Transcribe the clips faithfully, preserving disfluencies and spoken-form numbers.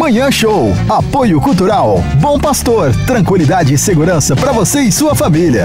Manhã Show. Apoio Cultural. Bom Pastor. Tranquilidade e segurança para você e sua família.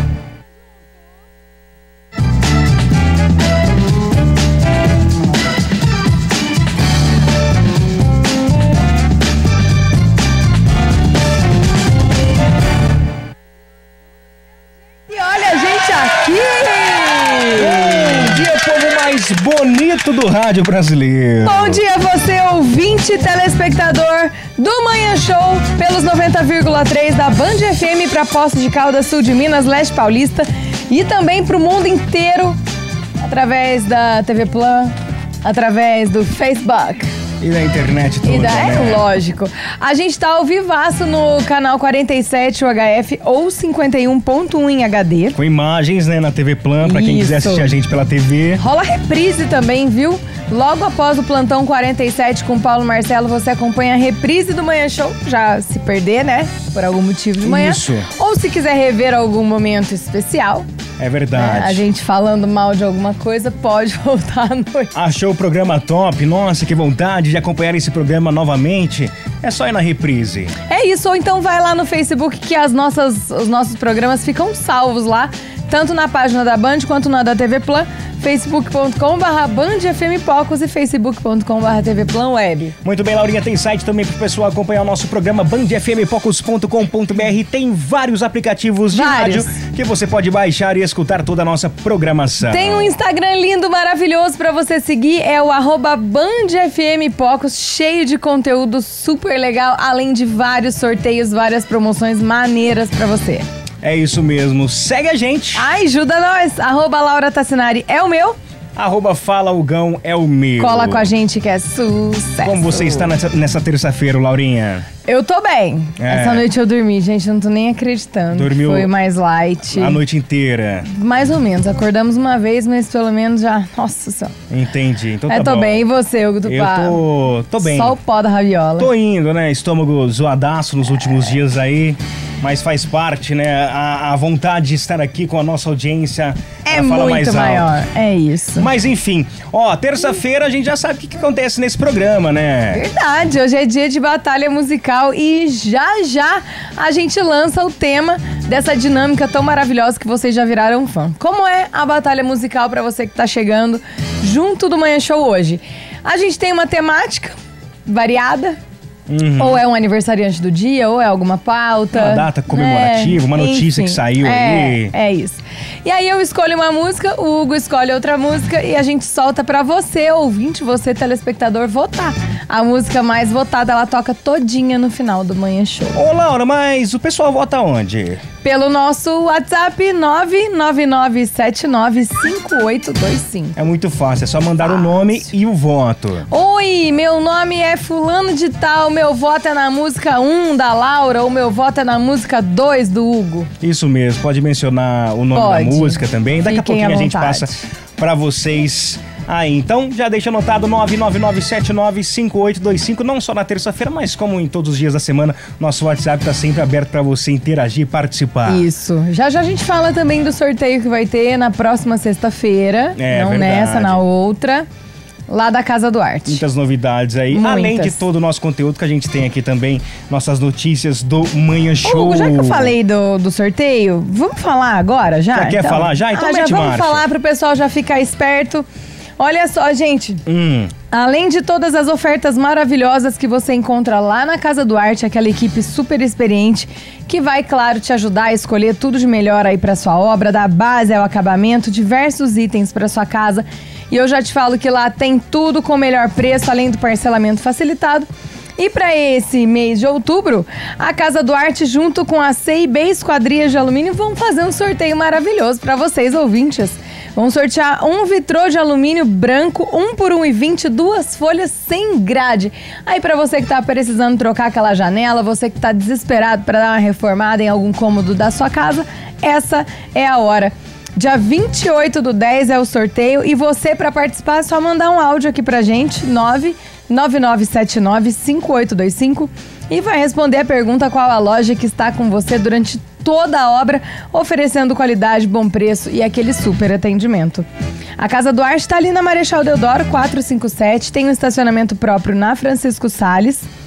Bonito do rádio brasileiro. Bom dia você, ouvinte e telespectador do Manhã Show pelos noventa vírgula três da Band F M para Poços de Caldas, sul de Minas, leste paulista e também para o mundo inteiro através da T V Plan, através do Facebook. E da internet toda, e da, né? É lógico. A gente tá ao vivaço no canal quarenta e sete U H F ou cinquenta e um ponto um em H D. Com imagens, né, na T V Plan, pra quem quiser assistir a gente pela T V. Rola reprise também, viu? Logo após o Plantão quarenta e sete com Paulo Marcelo, você acompanha a reprise do Manhã Show. Já se perder, né? Por algum motivo de manhã. Isso. Ou se quiser rever algum momento especial. É verdade. É, a gente falando mal de alguma coisa, pode voltar à noite. Achou o programa top? Nossa, que vontade de acompanhar esse programa novamente? É só ir na reprise. É isso, ou então vai lá no Facebook que as nossas, os nossos programas ficam salvos lá, tanto na página da Band quanto na da T V Plan, facebook ponto com barra Band F M Pocos e facebook ponto com barra T V Plan Web. Muito bem, Laurinha, tem site também pro pessoal acompanhar o nosso programa, band f m pocos ponto com ponto b r. Tem vários aplicativos de vários. rádio que você pode baixar e escutar toda a nossa programação. Tem um Instagram lindo, maravilhoso pra você seguir, é o arroba Band F M Pocos, cheio de conteúdo super legal, além de vários sorteios, várias promoções maneiras pra você. É isso mesmo. Segue a gente. Ai, ajuda nós. Arroba Laura Tassinari é o meu. Arroba Fala Hugão é o meu. Cola com a gente que é sucesso. Como você está nessa, nessa terça-feira, Laurinha? Eu tô bem. É. Essa noite eu dormi, gente, eu não tô nem acreditando. Dormiu Foi mais light. a noite inteira. Mais ou menos. Acordamos uma vez, mas pelo menos já... Nossa senhora. Entendi. Então tá Eu tô bom. bem. E você, Hugo do Eu Pá? tô, tô bem. Só o pó da raviola. Tô indo, né? Estômago zoadaço nos últimos dias aí. Mas faz parte, né? A, a vontade de estar aqui com a nossa audiência. É fala mais muito alto. maior. É isso. Mas enfim, ó, terça-feira a gente já sabe o que, que acontece nesse programa, né? Verdade, hoje é dia de batalha musical e já já a gente lança o tema dessa dinâmica tão maravilhosa que vocês já viraram fã. Como é a batalha musical pra você que tá chegando junto do Manhã Show hoje? A gente tem uma temática variada. Uhum. Ou é um aniversariante do dia, ou é alguma pauta. Uma data comemorativa, é, uma notícia enfim, que saiu é, aí. É isso. E aí eu escolho uma música, o Hugo escolhe outra música e a gente solta pra você, ouvinte, você, telespectador, votar. A música mais votada, ela toca todinha no final do Manhã Show. Ô, Laura, mas o pessoal vota onde? Pelo nosso WhatsApp nove nove nove sete nove cinco oito dois cinco. É muito fácil, é só mandar o nome e o voto. Oi, meu nome é fulano de tal, meu voto é na música um da Laura, ou meu voto é na música dois do Hugo. Isso mesmo, pode mencionar o nome Pode. da música também. Daqui Fiquem a pouquinho à a gente vontade. passa pra vocês aí. Então, já deixa anotado nove nove nove sete nove cinco oito dois cinco, não só na terça-feira, mas como em todos os dias da semana, nosso WhatsApp tá sempre aberto pra você interagir e participar. Isso. Já já a gente fala também do sorteio que vai ter na próxima sexta-feira. É, não verdade. nessa, na outra. Lá da Casa do Arte. Muitas novidades aí, Muitas. além de todo o nosso conteúdo que a gente tem aqui também, nossas notícias do Manhã Show. Hugo, já que eu falei do, do sorteio, vamos falar agora já? Já quer então? falar já? Então ah, já mete vamos marcha. falar pro pessoal já ficar esperto. Olha só, gente. Hum. Além de todas as ofertas maravilhosas que você encontra lá na Casa do Arte, aquela equipe super experiente que vai, claro, te ajudar a escolher tudo de melhor aí para sua obra, da base ao acabamento, diversos itens para sua casa. E eu já te falo que lá tem tudo com o melhor preço, além do parcelamento facilitado. E para esse mês de outubro, a Casa do Arte, junto com a C e B Esquadrias de Alumínio, vão fazer um sorteio maravilhoso para vocês, ouvintes. Vamos sortear um vitrô de alumínio branco, um por um e vinte, duas folhas sem grade. Aí para você que tá precisando trocar aquela janela, você que tá desesperado para dar uma reformada em algum cômodo da sua casa, essa é a hora. Dia vinte e oito do dez é o sorteio e você, para participar, é só mandar um áudio aqui pra gente, nove nove nove sete nove cinco oito dois cinco, e vai responder a pergunta qual a loja que está com você durante toda a obra, oferecendo qualidade, bom preço e aquele super atendimento. A Casa do Arte está ali na Marechal Deodoro quatrocentos e cinquenta e sete, tem um estacionamento próprio na Francisco Salles.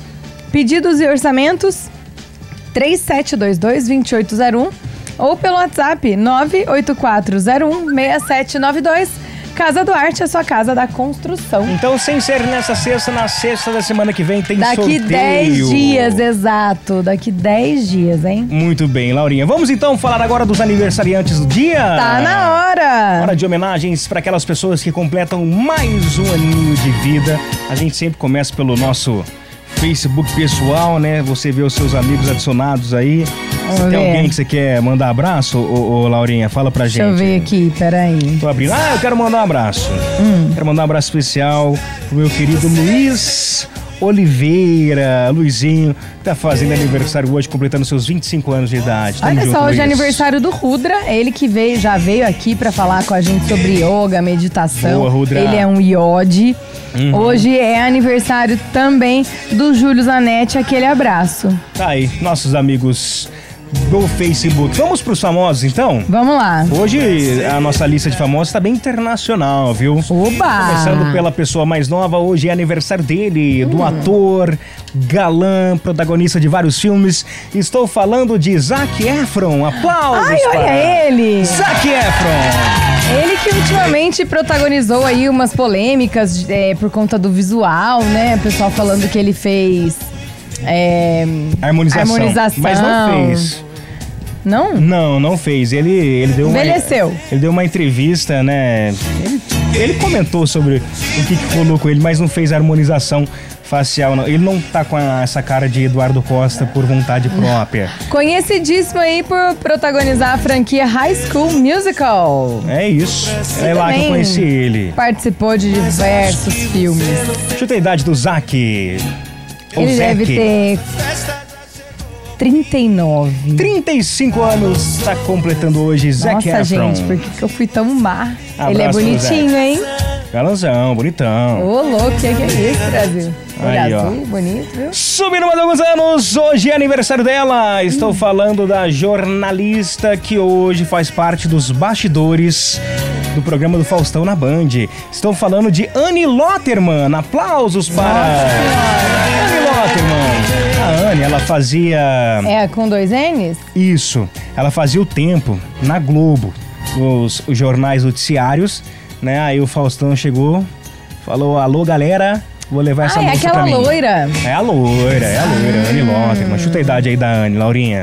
Pedidos e orçamentos três sete dois dois, dois oito zero um ou pelo WhatsApp nove oito quatro zero um, seis sete nove dois. Casa Duarte, a sua casa da construção. Então, sem ser nessa sexta, na sexta da semana que vem tem Daqui sorteio. dez dias, exato. Daqui dez dias, hein? Muito bem, Laurinha. Vamos então falar agora dos aniversariantes do dia? Tá na hora! Hora de homenagens para aquelas pessoas que completam mais um aninho de vida. A gente sempre começa pelo nosso Facebook pessoal, né? Você vê os seus amigos adicionados aí. Vamos Tem ver. alguém que você quer mandar abraço, ô, ô, Laurinha? Fala pra gente. Deixa eu ver aqui, peraí. Tô abrindo. Ah, eu quero mandar um abraço. Hum. Quero mandar um abraço especial pro meu querido Luiz Oliveira. Luizinho, tá fazendo aniversário hoje, completando seus vinte e cinco anos de idade. Tamo Olha junto, só, hoje é Luiz. aniversário do Rudra. Ele que veio, já veio aqui pra falar com a gente sobre yoga, meditação. Boa, Rudra. Ele é um iode. Uhum. Hoje é aniversário também do Júlio Zanetti. Aquele abraço. Tá aí, nossos amigos do Facebook. Vamos pros famosos, então? Vamos lá. Hoje a nossa lista de famosos tá bem internacional, viu? Oba! Começando pela pessoa mais nova, hoje é aniversário dele, do ator, galã, protagonista de vários filmes. Estou falando de Zac Efron. Aplausos Ai, olha para ele! Zac Efron. Ele que ultimamente protagonizou aí umas polêmicas é, por conta do visual, né? O pessoal falando que ele fez... É, Harmonização. harmonização. Mas não fez. Não? Não, não fez. Ele, ele deu uma... Envelheceu. Ele deu uma entrevista, né? Ele, ele comentou sobre o que, que rolou com ele, mas não fez harmonização facial, não. Ele não tá com a- essa cara de Eduardo Costa por vontade própria. Conhecidíssimo aí por protagonizar a franquia High School Musical. É isso. É E lá que eu também conheci ele. Participou de diversos filmes. Chuta a idade do Zac. Ou Ele Zac. deve ter trinta e nove. trinta e cinco anos, tá completando hoje Zac Nossa, Efron. gente, por que que eu fui tão má? Abraço Ele é pro bonitinho, Zac. hein? Galanzão, bonitão. Ô, louco, o que que é isso, Brasil? Olha Aí, ó. azul, bonito, viu? Subindo mais alguns anos, hoje é aniversário dela. Estou falando da jornalista que hoje faz parte dos bastidores do programa do Faustão na Band. Estou falando de Annie Lotterman. Aplausos para Annie Lotterman. A Annie, ela fazia... É com dois N's? Isso, ela fazia o tempo na Globo, os, os jornais noticiários, né? Aí o Faustão chegou, falou, alô galera, vou levar essa Ah, é música aquela pra mim. loira. É a loira, é a loira, Annie Lotterman. Chuta a idade aí da Annie, Laurinha.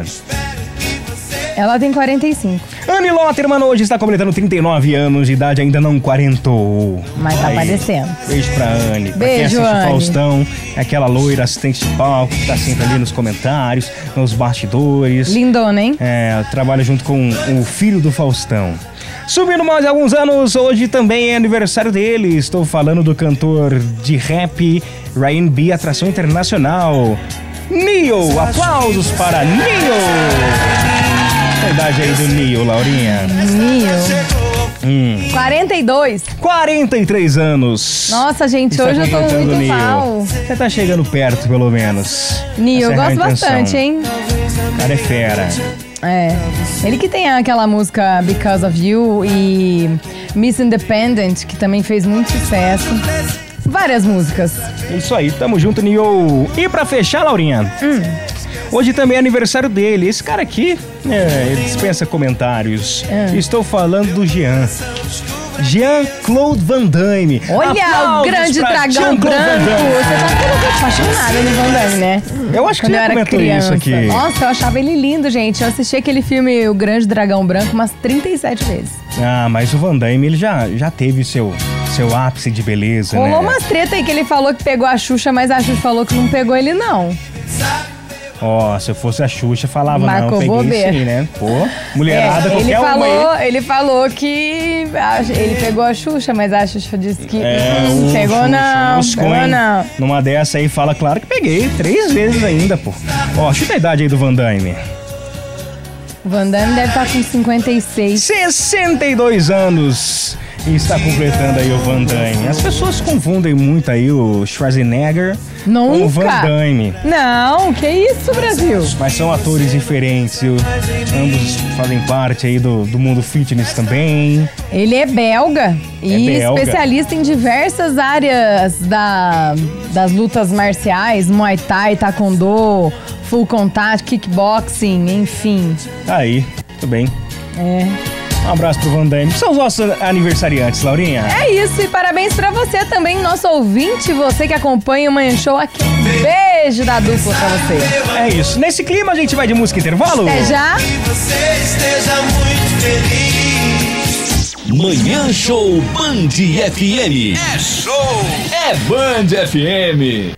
Ela tem quarenta e cinco. Annie Lotterman hoje está completando trinta e nove anos de idade, ainda não quarentou. Mas tá Aí, aparecendo. Beijo pra Annie. Pra quem Beijo, assiste o Annie. Faustão, é aquela loira assistente de palco que tá sempre ali nos comentários, nos bastidores. Lindona, hein? É, trabalha junto com o filho do Faustão. Subindo mais alguns anos, hoje também é aniversário dele. Estou falando do cantor de rap Ryan B, atração internacional. Neo, aplausos para Neo. Qual a idade aí do Neo, Laurinha? Nio. Hum, quarenta e dois. quarenta e três anos. Nossa, gente, Está hoje eu tô completando muito Neo. mal. Você tá chegando perto, pelo menos. Nio, eu Essa é a gosto intenção. bastante, hein? O cara é fera. É. Ele que tem aquela música Because of You e Miss Independent, que também fez muito sucesso. Várias músicas. Isso aí, tamo junto, Neo. E pra fechar, Laurinha, Hum. hoje também é aniversário dele. Esse cara aqui, é, ele dispensa comentários. É. Estou falando do Jean. Jean-Claude Van Damme. Olha o Aplausos grande pra dragão Jean-Claude branco. Van Damme. Você tá ficando apaixonada no Van Damme, né? Eu acho que Quando você eu era comentou criança. isso aqui. Nossa, eu achava ele lindo, gente. Eu assisti aquele filme O Grande Dragão Branco umas trinta e sete vezes. Ah, mas o Van Damme, ele já, já teve seu, seu ápice de beleza, Rolou né? umas treta aí que ele falou que pegou a Xuxa, mas a Xuxa falou que não pegou ele, não. Ó, se eu fosse a Xuxa, falava Marcou não, peguei bobeira. sim, né? Pô, mulherada, É, ele qualquer uma aí. falou, ele falou que a- ele pegou a Xuxa, mas a Xuxa disse que É, hum, o pegou Xuxa não, buscou, pegou hein? não. Numa dessa aí, fala claro que peguei. Três vezes ainda, pô. Ó, chuta a idade aí do Van Damme. O Van Damme deve estar com cinquenta e seis. sessenta e dois anos. E está completando aí o Van Damme. As pessoas confundem muito aí o Schwarzenegger Nunca. com o Van Damme. Não, que isso, Brasil? Mas são atores diferentes. O, ambos fazem parte aí do, do mundo fitness também. Ele é belga e É belga. especialista em diversas áreas da, das lutas marciais, Muay Thai, Taekwondo, Full Contact, Kickboxing, enfim. Aí, tudo bem. É. Um abraço pro Van Damme. São os nossos aniversariantes, Laurinha. É isso, e parabéns pra você também, nosso ouvinte, você que acompanha o Manhã Show aqui. Um beijo da dupla pra você. É isso. Nesse clima a gente vai de música intervalo? Até já. Que você esteja muito feliz. Manhã Show Band F M. É show! É Band F M.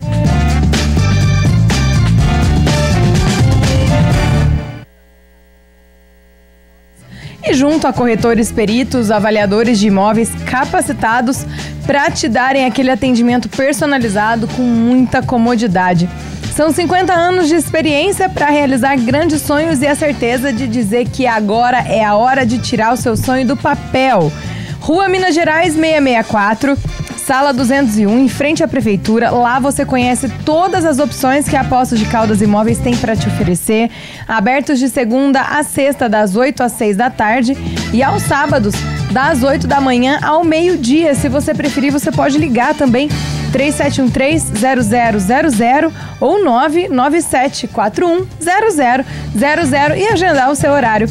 E junto a corretores peritos, avaliadores de imóveis capacitados para te darem aquele atendimento personalizado com muita comodidade. São cinquenta anos de experiência para realizar grandes sonhos e a certeza de dizer que agora é a hora de tirar o seu sonho do papel. Rua Minas Gerais seiscentos e sessenta e quatro, Sala duzentos e um, em frente à Prefeitura. Lá você conhece todas as opções que a Poços de Caldas Imóveis tem para te oferecer. Abertos de segunda a sexta, das oito às seis da tarde. E aos sábados, das oito da manhã ao meio-dia. Se você preferir, você pode ligar também. três sete um três, zero zero zero zero ou nove nove sete quatro um, zero zero zero zero e agendar o seu horário.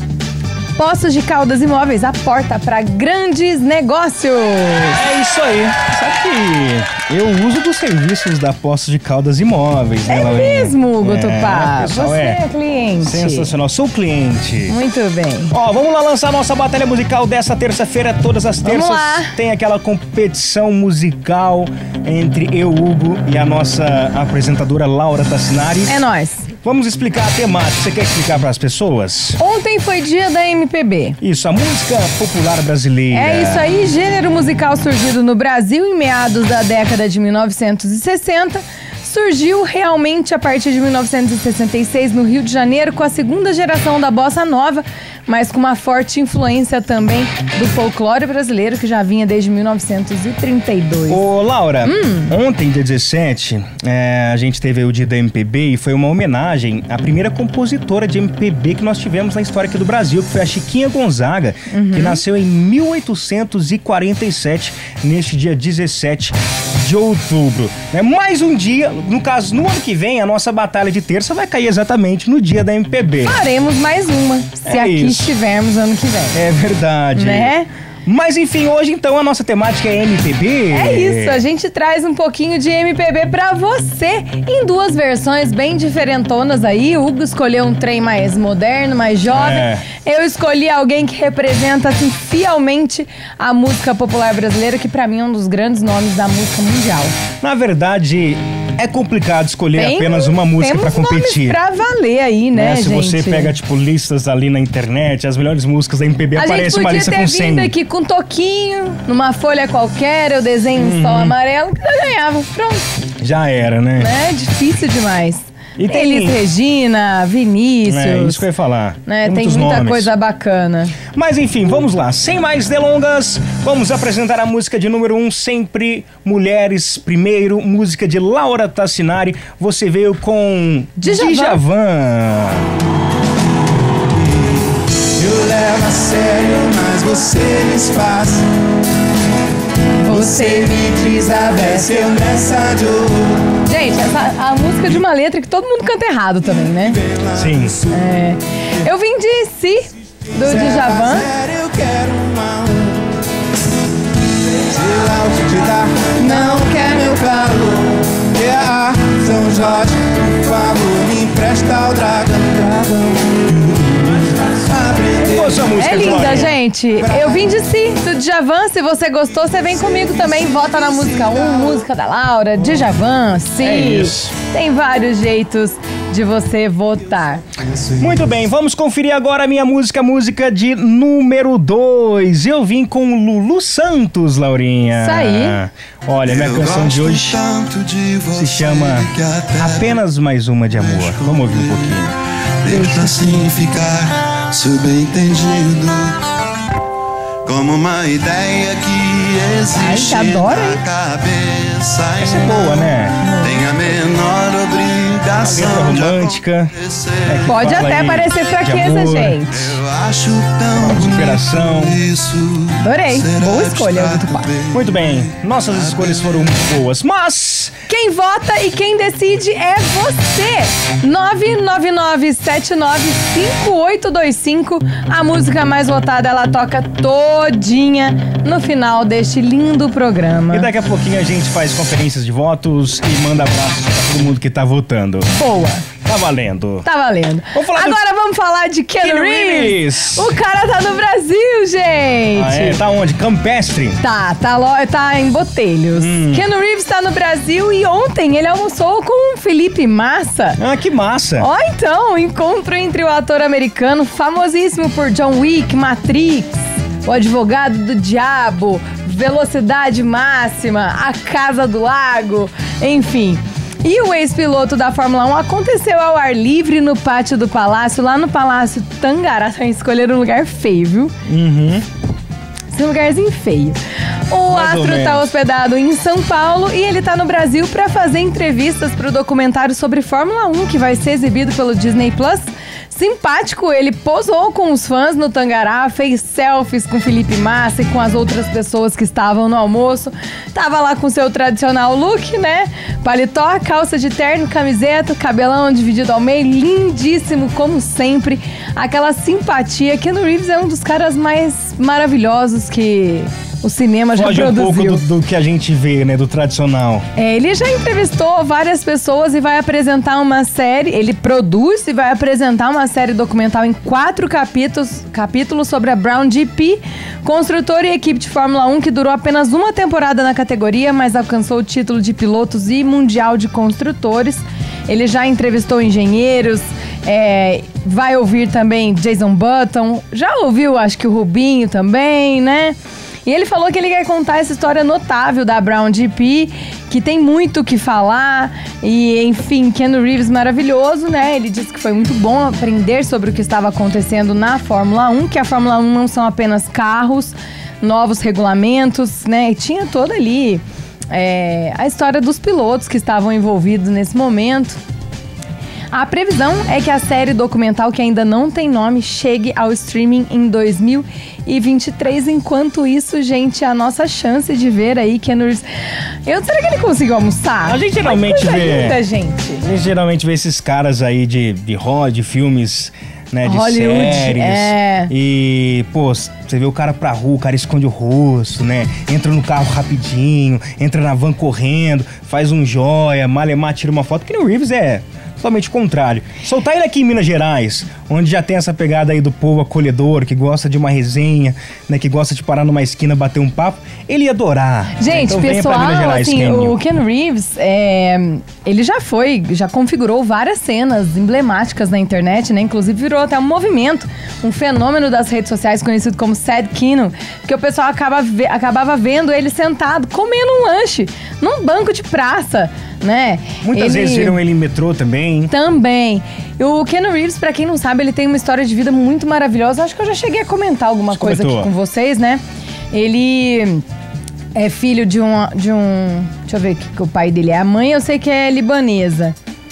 Poços de Caldas Imóveis, a porta para grandes negócios. É isso aí. Sabe que eu uso dos serviços da Poços de Caldas Imóveis, né, É Laurinha? mesmo, Guto É, Pá. pessoal, Você é é cliente. sensacional. Sou cliente. Muito bem. Ó, vamos lá lançar nossa batalha musical dessa terça-feira. Todas as Vamos terças lá. tem aquela competição musical entre eu, Hugo, e a nossa apresentadora Laura Tassinari. É nóis. Vamos explicar a temática. Você quer explicar para as pessoas? Ontem foi dia da M P B. Isso, a música popular brasileira. É isso aí, gênero musical surgido no Brasil em meados da década de mil novecentos e sessenta. Surgiu realmente a partir de mil novecentos e sessenta e seis no Rio de Janeiro com a segunda geração da bossa nova, mas com uma forte influência também do folclore brasileiro que já vinha desde mil novecentos e trinta e dois. Ô, Laura, Hum. ontem, dia dezessete, é, a gente teve o dia da M P B e foi uma homenagem à primeira compositora de M P B que nós tivemos na história aqui do Brasil, que foi a Chiquinha Gonzaga, Uhum. que nasceu em mil oitocentos e quarenta e sete, neste dia dezessete de outubro. É mais um dia, no caso, no ano que vem, a nossa batalha de terça vai cair exatamente no dia da M P B. Faremos mais uma, se É aqui isso. estivermos ano que vem. É verdade. Né? Mas enfim, hoje então a nossa temática é M P B. É isso, a gente traz um pouquinho de M P B pra você em duas versões bem diferentonas aí. O Hugo escolheu um trem mais moderno, mais jovem. É. Eu escolhi alguém que representa assim fielmente a música popular brasileira, que pra mim é um dos grandes nomes da música mundial. Na verdade, é complicado escolher Tem- apenas uma música pra temos competir. nomes pra valer aí, né, Né? Se gente? você pega, tipo, listas ali na internet, as melhores músicas da M P B, A gente aparece uma podia lista ter com vindo cem. aqui com um toquinho, numa folha qualquer, eu desenho um Uhum. sol amarelo, que eu ganhava. Pronto, Já era, né? né? Difícil demais. E tem tem- Elis Regina, Vinícius, É isso que eu ia falar. né? Tem muitos muita nomes. coisa bacana. Mas enfim, vamos lá. Sem mais delongas, vamos apresentar a música de número um, sempre Mulheres Primeiro, música de Laura Tassinari. Você veio com Djavan. Djavan. Eu levo a sério, mas você desfaz. Você me diz a verso, eu nessa de horror. Gente, essa a música de uma letra que todo mundo canta errado também, né? Sim. É. Eu vim de Si, do Djavan. Sério, eu quero uma um. De lá o que te dá, não quer meu calor. Yeah, São Jorge, por favor, me empresta o dragão. Boa sua música, É linda, Glória. gente. Eu vim de Si, do Djavan. Se você gostou, você vem comigo também. Vota na música um, música da Laura, Djavan, Si. É isso. Tem vários jeitos de você votar. Muito bem, vamos conferir agora a minha música, música de número dois. Eu vim com Lulu Santos, Laurinha. Isso aí. Olha, minha canção de hoje se chama Apenas Mais Uma de Amor. Vamos ouvir um pouquinho. Deixa assim ficar subentendido. como uma ideia que existe Ai, adoro, na hein? cabeça. Essa é boa, né? Tem a menor obrigação Letra de romântica. acontecer. É que Pode fala até aí parecer de fraqueza, amor. gente. Eu acho tão Superação. bonito isso. Adorei. Será Boa que escolha, está Vitor Pá. tudo bem? Muito bem, nossas escolhas foram boas, mas Quem vota e quem decide é você. nove nove nove sete nove cinco oito dois cinco. A música mais votada, ela toca todinha no final deste lindo programa. e daqui a pouquinho a gente faz conferências de votos e manda abraços pra todo mundo que tá votando. Boa. Tá valendo. Tá valendo. Vamos falar do- Agora vamos falar de Keanu Keanu Reeves. Reeves. O cara tá no Brasil, gente. Ah, é? Tá onde? Campestre? Tá, tá, lo- tá em Botelhos. Hum. Keanu Reeves tá no Brasil e ontem ele almoçou com o Felipe Massa. Ah, que massa. Ó, então, encontro entre o ator americano famosíssimo por John Wick, Matrix, O Advogado do Diabo, Velocidade Máxima, A Casa do Lago, enfim. E o ex-piloto da Fórmula um aconteceu ao ar livre no pátio do Palácio, lá no Palácio Tangará. Escolheram um lugar feio, viu? Uhum. Esse lugarzinho feio. O Mais ou astro tá menos. hospedado em São Paulo e ele tá no Brasil pra fazer entrevistas pro documentário sobre Fórmula um, que vai ser exibido pelo Disney Plus. Simpático, ele posou com os fãs no Tangará, fez selfies com Felipe Massa e com as outras pessoas que estavam no almoço. Tava lá com seu tradicional look, né? Paletó, calça de terno, camiseta, cabelão dividido ao meio, lindíssimo como sempre. Aquela simpatia. Keanu Reeves é um dos caras mais maravilhosos que o cinema já Foge um pouco produziu. do, do que a gente vê, né? Do tradicional. É, ele já entrevistou várias pessoas e vai apresentar uma série. Ele produz e vai apresentar uma série documental em quatro capítulos, capítulos sobre a Brown G P, construtora e equipe de Fórmula um que durou apenas uma temporada na categoria, mas alcançou o título de pilotos e mundial de construtores. Ele já entrevistou engenheiros, é, vai ouvir também Jason Button, já ouviu, acho que o Rubinho também, né? E ele falou que ele quer contar essa história notável da Brown G P, que tem muito o que falar. E, enfim, Keanu Reeves maravilhoso, né? Ele disse que foi muito bom aprender sobre o que estava acontecendo na Fórmula um, que a Fórmula um não são apenas carros, novos regulamentos, né? E tinha toda ali é, a história dos pilotos que estavam envolvidos nesse momento. A previsão é que a série documental, que ainda não tem nome, chegue ao streaming em dois mil e vinte e três. Enquanto isso, gente, a nossa chance de ver aí Keanu Reeves... Eu, será que ele conseguiu almoçar? A gente geralmente Coisa vê- linda, gente. A gente geralmente vê esses caras aí de, de, ro- de filmes, né? De Hollywood, séries. é. E, pô, você vê o cara pra rua, o cara esconde o rosto, né? Entra no carro rapidinho, entra na van correndo, faz um joia, malemar, tira uma foto. Que no Reeves é totalmente o contrário. Soltar ele aqui em Minas Gerais, onde já tem essa pegada aí do povo acolhedor, que gosta de uma resenha, né? Que gosta de parar numa esquina, bater um papo, ele ia adorar. Gente, então, venha pra pessoal, Minas Gerais, assim, Kenny. o Keanu Reeves, é, ele já foi, já configurou várias cenas emblemáticas na internet, né? Inclusive virou até um movimento, um fenômeno das redes sociais conhecido como Sad Keanu, porque o pessoal acaba ve- acabava vendo ele sentado, comendo um lanche, num banco de praça, né? Muitas Ele- vezes viram ele em metrô também. Também. E o Keanu Reeves, pra quem não sabe, ele tem uma história de vida muito maravilhosa. Acho que eu já cheguei a comentar alguma Você coisa comentou. aqui com vocês, né? Ele é filho de um, de um... Deixa eu ver o que, que o pai dele é. A mãe eu sei que é libanesa.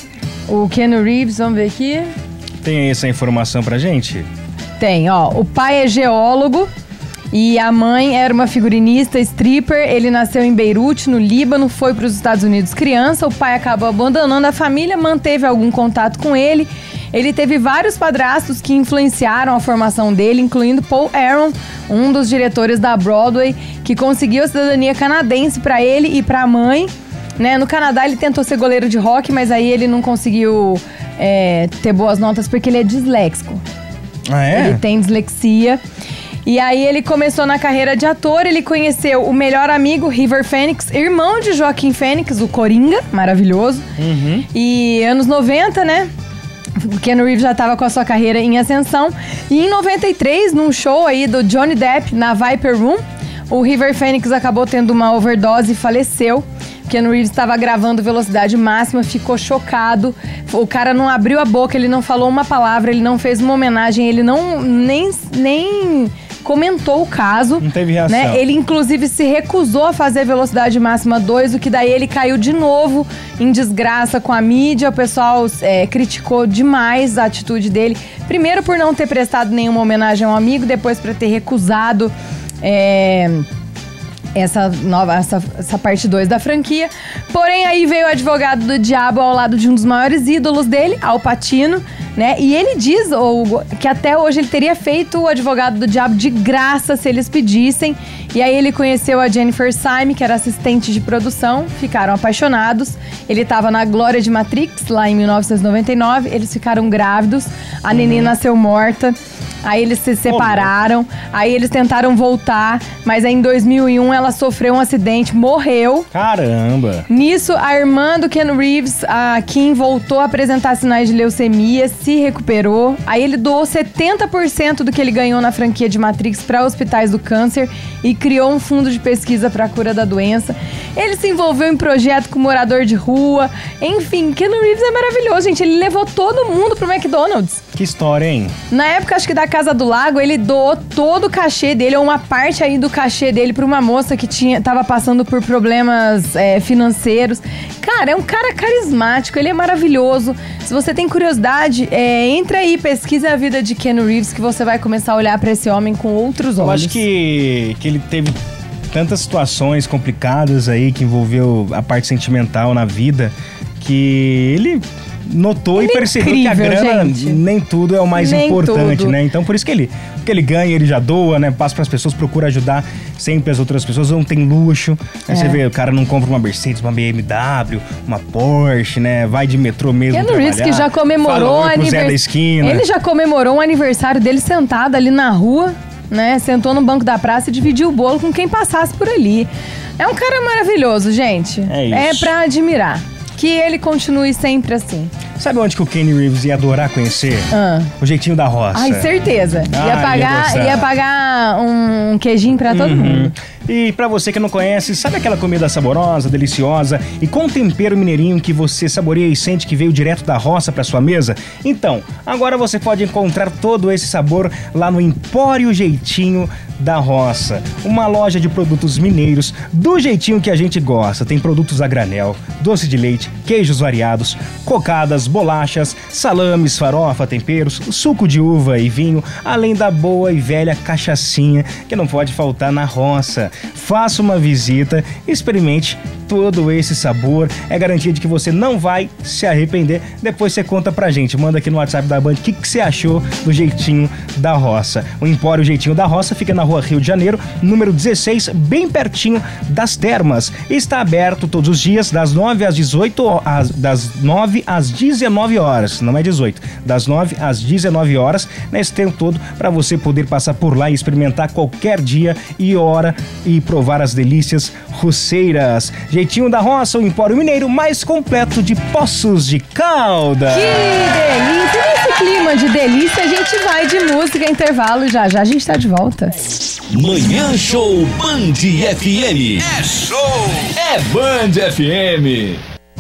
O Keanu Reeves, vamos ver aqui. Tem essa informação pra gente? Tem, ó. O pai é geólogo e a mãe era uma figurinista, stripper. Ele nasceu em Beirute, no Líbano, foi para os Estados Unidos criança. O pai acabou abandonando a família, manteve algum contato com ele. Ele teve vários padrastos que influenciaram a formação dele, incluindo Paul Aaron, um dos diretores da Broadway, que conseguiu a cidadania canadense para ele e para a mãe. Né? No Canadá ele tentou ser goleiro de rock, mas aí ele não conseguiu é, ter boas notas porque ele é disléxico. Ah, é? Ele tem dislexia. E aí ele começou na carreira de ator, ele conheceu o melhor amigo, River Phoenix, irmão de Joaquim Phoenix, o Coringa, maravilhoso. Uhum. E anos noventa, né? O Keanu Reeves já estava com a sua carreira em ascensão. E em noventa e três, num show aí do Johnny Depp na Viper Room, o River Phoenix acabou tendo uma overdose e faleceu. Keanu Reeves estava gravando Velocidade Máxima, ficou chocado. O cara não abriu a boca, ele não falou uma palavra, ele não fez uma homenagem, ele não nem, nem comentou o caso. Não teve reação. Né? Ele, inclusive, se recusou a fazer velocidade máxima dois, o que daí ele caiu de novo em desgraça com a mídia. O pessoal é, criticou demais a atitude dele. Primeiro por não ter prestado nenhuma homenagem a um amigo, depois por ter recusado... É, essa nova, essa, essa parte dois da franquia. Porém, aí veio o advogado do diabo ao lado de um dos maiores ídolos dele, Al Pacino, né? E ele diz ou, que até hoje ele teria feito o advogado do diabo de graça se eles pedissem. E aí ele conheceu a Jennifer Syme, que era assistente de produção, ficaram apaixonados. Ele estava na glória de Matrix, lá em mil novecentos e noventa e nove, eles ficaram grávidos, a neném nasceu morta. Aí eles se separaram, aí eles tentaram voltar, mas aí em dois mil e um ela sofreu um acidente, morreu. Caramba! Nisso, a irmã do Keanu Reeves, a Kim, voltou a apresentar sinais de leucemia, se recuperou. Aí ele doou setenta por cento do que ele ganhou na franquia de Matrix para hospitais do câncer e criou um fundo de pesquisa para a cura da doença. Ele se envolveu em projeto com morador de rua. Enfim, Keanu Reeves é maravilhoso, gente. Ele levou todo mundo pro McDonald's. Que história, hein? Na época, acho que da Casa do Lago, ele doou todo o cachê dele, ou uma parte aí do cachê dele, pra uma moça que tinha, tava passando por problemas é, financeiros. Cara, é um cara carismático, ele é maravilhoso. Se você tem curiosidade, é, entra aí, pesquisa a vida de Keanu Reeves, que você vai começar a olhar pra esse homem com outros olhos. Eu acho que, que ele teve tantas situações complicadas aí, que envolveu a parte sentimental na vida, que ele... notou ele e percebeu é incrível, que a grana, gente. Nem tudo é o mais nem importante, tudo. Né? Então, por isso que ele, que ele ganha, ele já doa, né? Passa pras pessoas, procura ajudar sempre as outras pessoas. Não tem luxo. É. Aí você vê, o cara não compra uma Mercedes, uma B M W, uma Porsche, né? Vai de metrô mesmo Keanu Reeves, que já comemorou o anivers... Ele já comemorou o aniversário dele sentado ali na rua, né? Sentou no banco da praça e dividiu o bolo com quem passasse por ali. É um cara maravilhoso, gente. É isso. É pra admirar. Que ele continue sempre assim. Sabe onde que o Keanu Reeves ia adorar conhecer? Ah. O jeitinho da roça. Ai, certeza. Ia, ah, pagar, ia, ia pagar um queijinho pra todo uhum. mundo. E pra você que não conhece, sabe aquela comida saborosa, deliciosa e com tempero mineirinho que você saboreia e sente que veio direto da roça pra sua mesa? Então, agora você pode encontrar todo esse sabor lá no Empório Jeitinho da Roça. Uma loja de produtos mineiros do jeitinho que a gente gosta. Tem produtos a granel, doce de leite, queijos variados, cocadas, bolachas, salames, farofa, temperos, suco de uva e vinho, além da boa e velha cachaçinha que não pode faltar na roça. Faça uma visita, experimente todo esse sabor, é garantia de que você não vai se arrepender. Depois você conta pra gente, manda aqui no WhatsApp da Band o que, que você achou do Jeitinho da Roça. O Empório Jeitinho da Roça fica na rua Rio de Janeiro, número dezesseis, bem pertinho das Termas. Está aberto todos os dias, das nove às dezoito, às, das nove às dezenove horas, não é dezoito, das nove às dezenove horas, nesse tempo todo, para você poder passar por lá e experimentar qualquer dia e hora e provar as delícias roceiras. Jeitinho da Roça, o Empório Mineiro mais completo de Poços de Caldas. Que delícia! Nesse clima de delícia, a gente vai de música, intervalo, já já a gente tá de volta. Manhã Show Band F M. É show! É Band F M.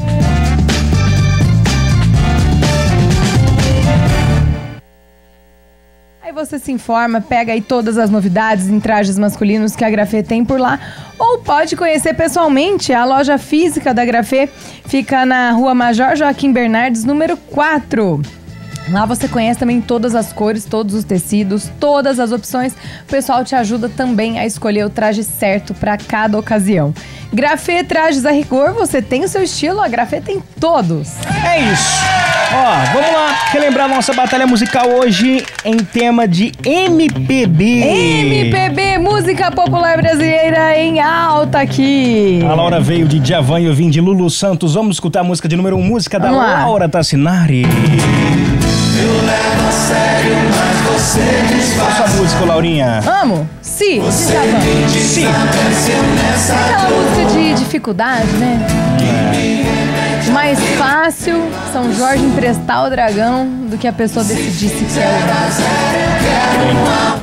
Aí você se informa, pega aí todas as novidades em trajes masculinos que a Grafê tem por lá, ou pode conhecer pessoalmente. A loja física da Grafê fica na Rua Major Joaquim Bernardes, número quatro. Lá você conhece também todas as cores, todos os tecidos, todas as opções. O pessoal te ajuda também a escolher o traje certo para cada ocasião. Grafê Trajes a Rigor, você tem o seu estilo, a Grafê tem todos. É isso. Ó, vamos lá relembrar nossa batalha musical hoje em tema de M P B. M P B, música popular brasileira em alta aqui. A Laura veio de Djavan e eu vim de Lulu Santos. Vamos escutar a música de número um, música da Laura Tassinari. Eu levo a sério, mas você Qual a sua música, Laurinha? Amo. Si, Você Djavan. me diz Si. nessa Aquela música de dificuldade, né? É. Mais fácil São Jorge emprestar o dragão do que a pessoa decidir se quer ou não.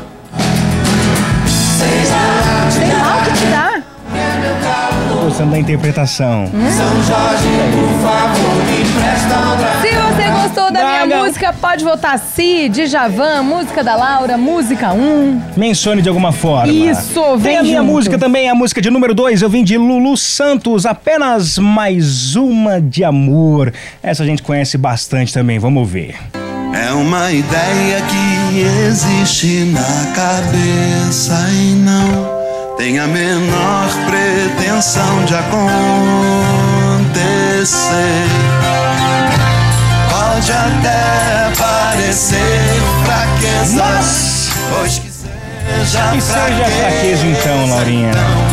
Sei lá o que te dá. Tô gostando da interpretação. São Jorge, por favor, me empresta o dragão. Se você gostou Gostou da Traga. minha música? Pode votar Si, Djavan, música da Laura, música um. Mencione de alguma forma. Isso, vem Tem a minha junto. música também, a música de número dois. Eu vim de Lulu Santos, apenas mais uma de amor. Essa a gente conhece bastante também, vamos ver. É uma ideia que existe na cabeça e não tem a menor pretensão de acontecer. Pode até parecer fraqueza, Mas pois que seja que seja fraqueza então, Laurinha.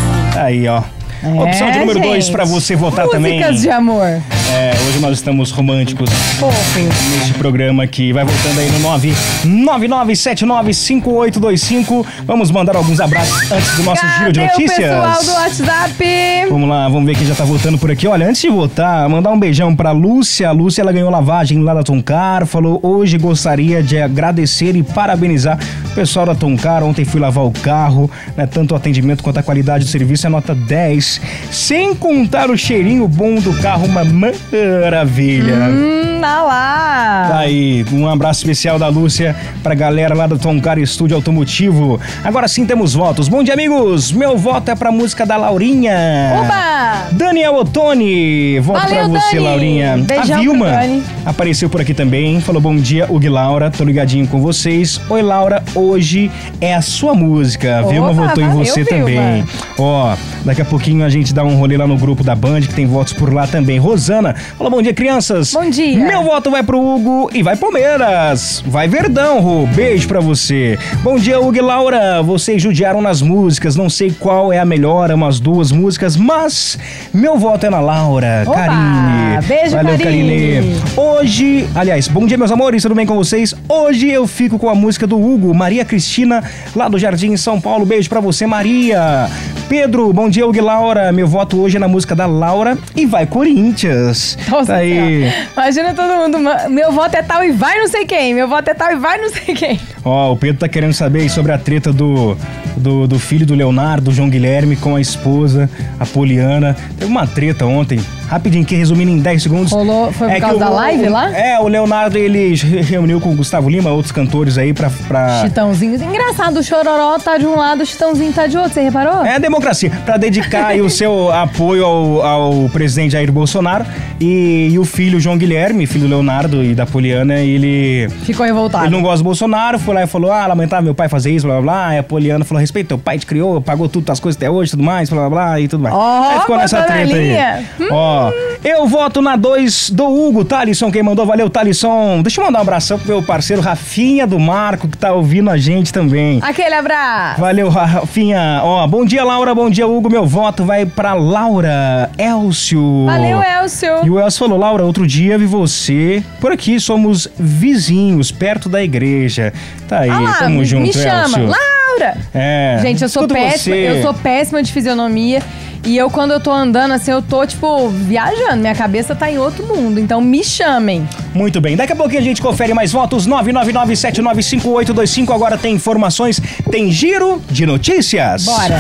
Aí, ó. Opção de É, número dois gente. pra você votar Músicas também. de amor. É, hoje nós estamos românticos Fofo. neste programa aqui. Vai voltando aí no nove nove nove sete nove cinco oito dois cinco. Vamos mandar alguns abraços antes do nosso giro de Cadê notícias. o pessoal do WhatsApp? Vamos lá, vamos ver quem já tá votando por aqui. Olha, antes de votar, mandar um beijão pra Lúcia. A Lúcia, ela ganhou lavagem lá da Toncar. Falou, hoje gostaria de agradecer e parabenizar o pessoal da Toncar. Ontem fui lavar o carro, né? Tanto o atendimento quanto a qualidade do serviço é nota dez. Sem contar o cheirinho bom do carro, uma maravilha. Hum, lá lá. Tá aí, um abraço especial da Lúcia pra galera lá do Toncar Estúdio Automotivo. Agora sim temos votos. Bom dia, amigos. Meu voto é pra música da Laurinha. Oba! Daniel Ottoni, voto Valeu, pra você, Dani. Laurinha. Beijão A pro Vilma Dani. apareceu por aqui também, falou bom dia, Hugo e Laura, tô ligadinho com vocês. Oi, Laura, hoje é a sua música. A Vilma Opa, votou em valeu, você Vilma. também. Ó, daqui a pouquinho a gente dá um rolê lá no grupo da Band, que tem votos por lá também. Rosana, falou bom dia, crianças. Bom dia. Meu voto vai pro Hugo e vai Palmeiras. Vai Verdão, Rô. Beijo pra você. Bom dia, Hugo e Laura. Vocês judiaram nas músicas. Não sei qual é a melhor, umas duas músicas, mas meu voto é na Laura. Opa! Karine. Beijo, Valeu, Karine. Karine. Hoje, aliás, bom dia, meus amores. Tudo bem com vocês? Hoje eu fico com a música do Hugo, Maria Cristina, lá do Jardim São Paulo. Beijo pra você, Maria. Pedro, bom dia, Hugo e Laura. Meu voto hoje é na música da Laura e vai Corinthians. Nossa Tá aí. Senhora. Imagina todo mundo. ma- Meu voto é tal e vai não sei quem. Meu voto é tal e vai não sei quem. Ó, o Pedro tá querendo saber aí sobre a treta do, do, do filho do Leonardo, João Guilherme, com a esposa, a Poliana. Teve uma treta ontem, rapidinho, que resumindo em dez segundos. Rolou- foi por que causa o- da live lá? É, o Leonardo, ele reuniu com o Gustavo Lima, outros cantores aí pra... pra... Chitãozinho. Engraçado, o Chororó tá de um lado, o Chitãozinho tá de outro. Você reparou? É a democracia, pra dedicar aí o seu apoio ao, ao presidente Jair Bolsonaro e, e o filho João Guilherme, filho do Leonardo e da Poliana, ele... Ficou revoltado. Ele não gosta do Bolsonaro, foi lá e falou, ah, lamentável meu pai fazer isso, blá blá blá. Aí a Poliana falou, respeita, teu pai te criou, pagou tudo, as coisas até hoje, tudo mais, blá blá blá, e tudo mais. Ó, aí ficou nessa botou na treta aí. linha. Hum. Ó, eu voto na dois do Hugo, Thalisson, quem mandou, valeu, Thalisson. Deixa eu mandar um abração pro meu parceiro Rafinha do Marco, que tá ouvindo a gente também. Aquele abraço. Valeu, Rafinha. Ó, bom dia, Laura, bom dia, Hugo. Meu voto vai pra Laura Elcio. Valeu, Elcio. E o Elcio falou, Laura, outro dia vi você por aqui, somos vizinhos, perto da igreja. Tá aí, Ah lá, tamo me junto, chama. Elcio. Laura. É. Gente, eu sou escuto péssima, você. eu sou péssima de fisionomia. E eu, quando eu tô andando assim, eu tô, tipo, viajando. Minha cabeça tá em outro mundo. Então me chamem. Muito bem, daqui a pouquinho a gente confere mais votos. Nove nove nove sete nove cinco oito dois cinco. Agora tem informações, tem giro de notícias. Bora.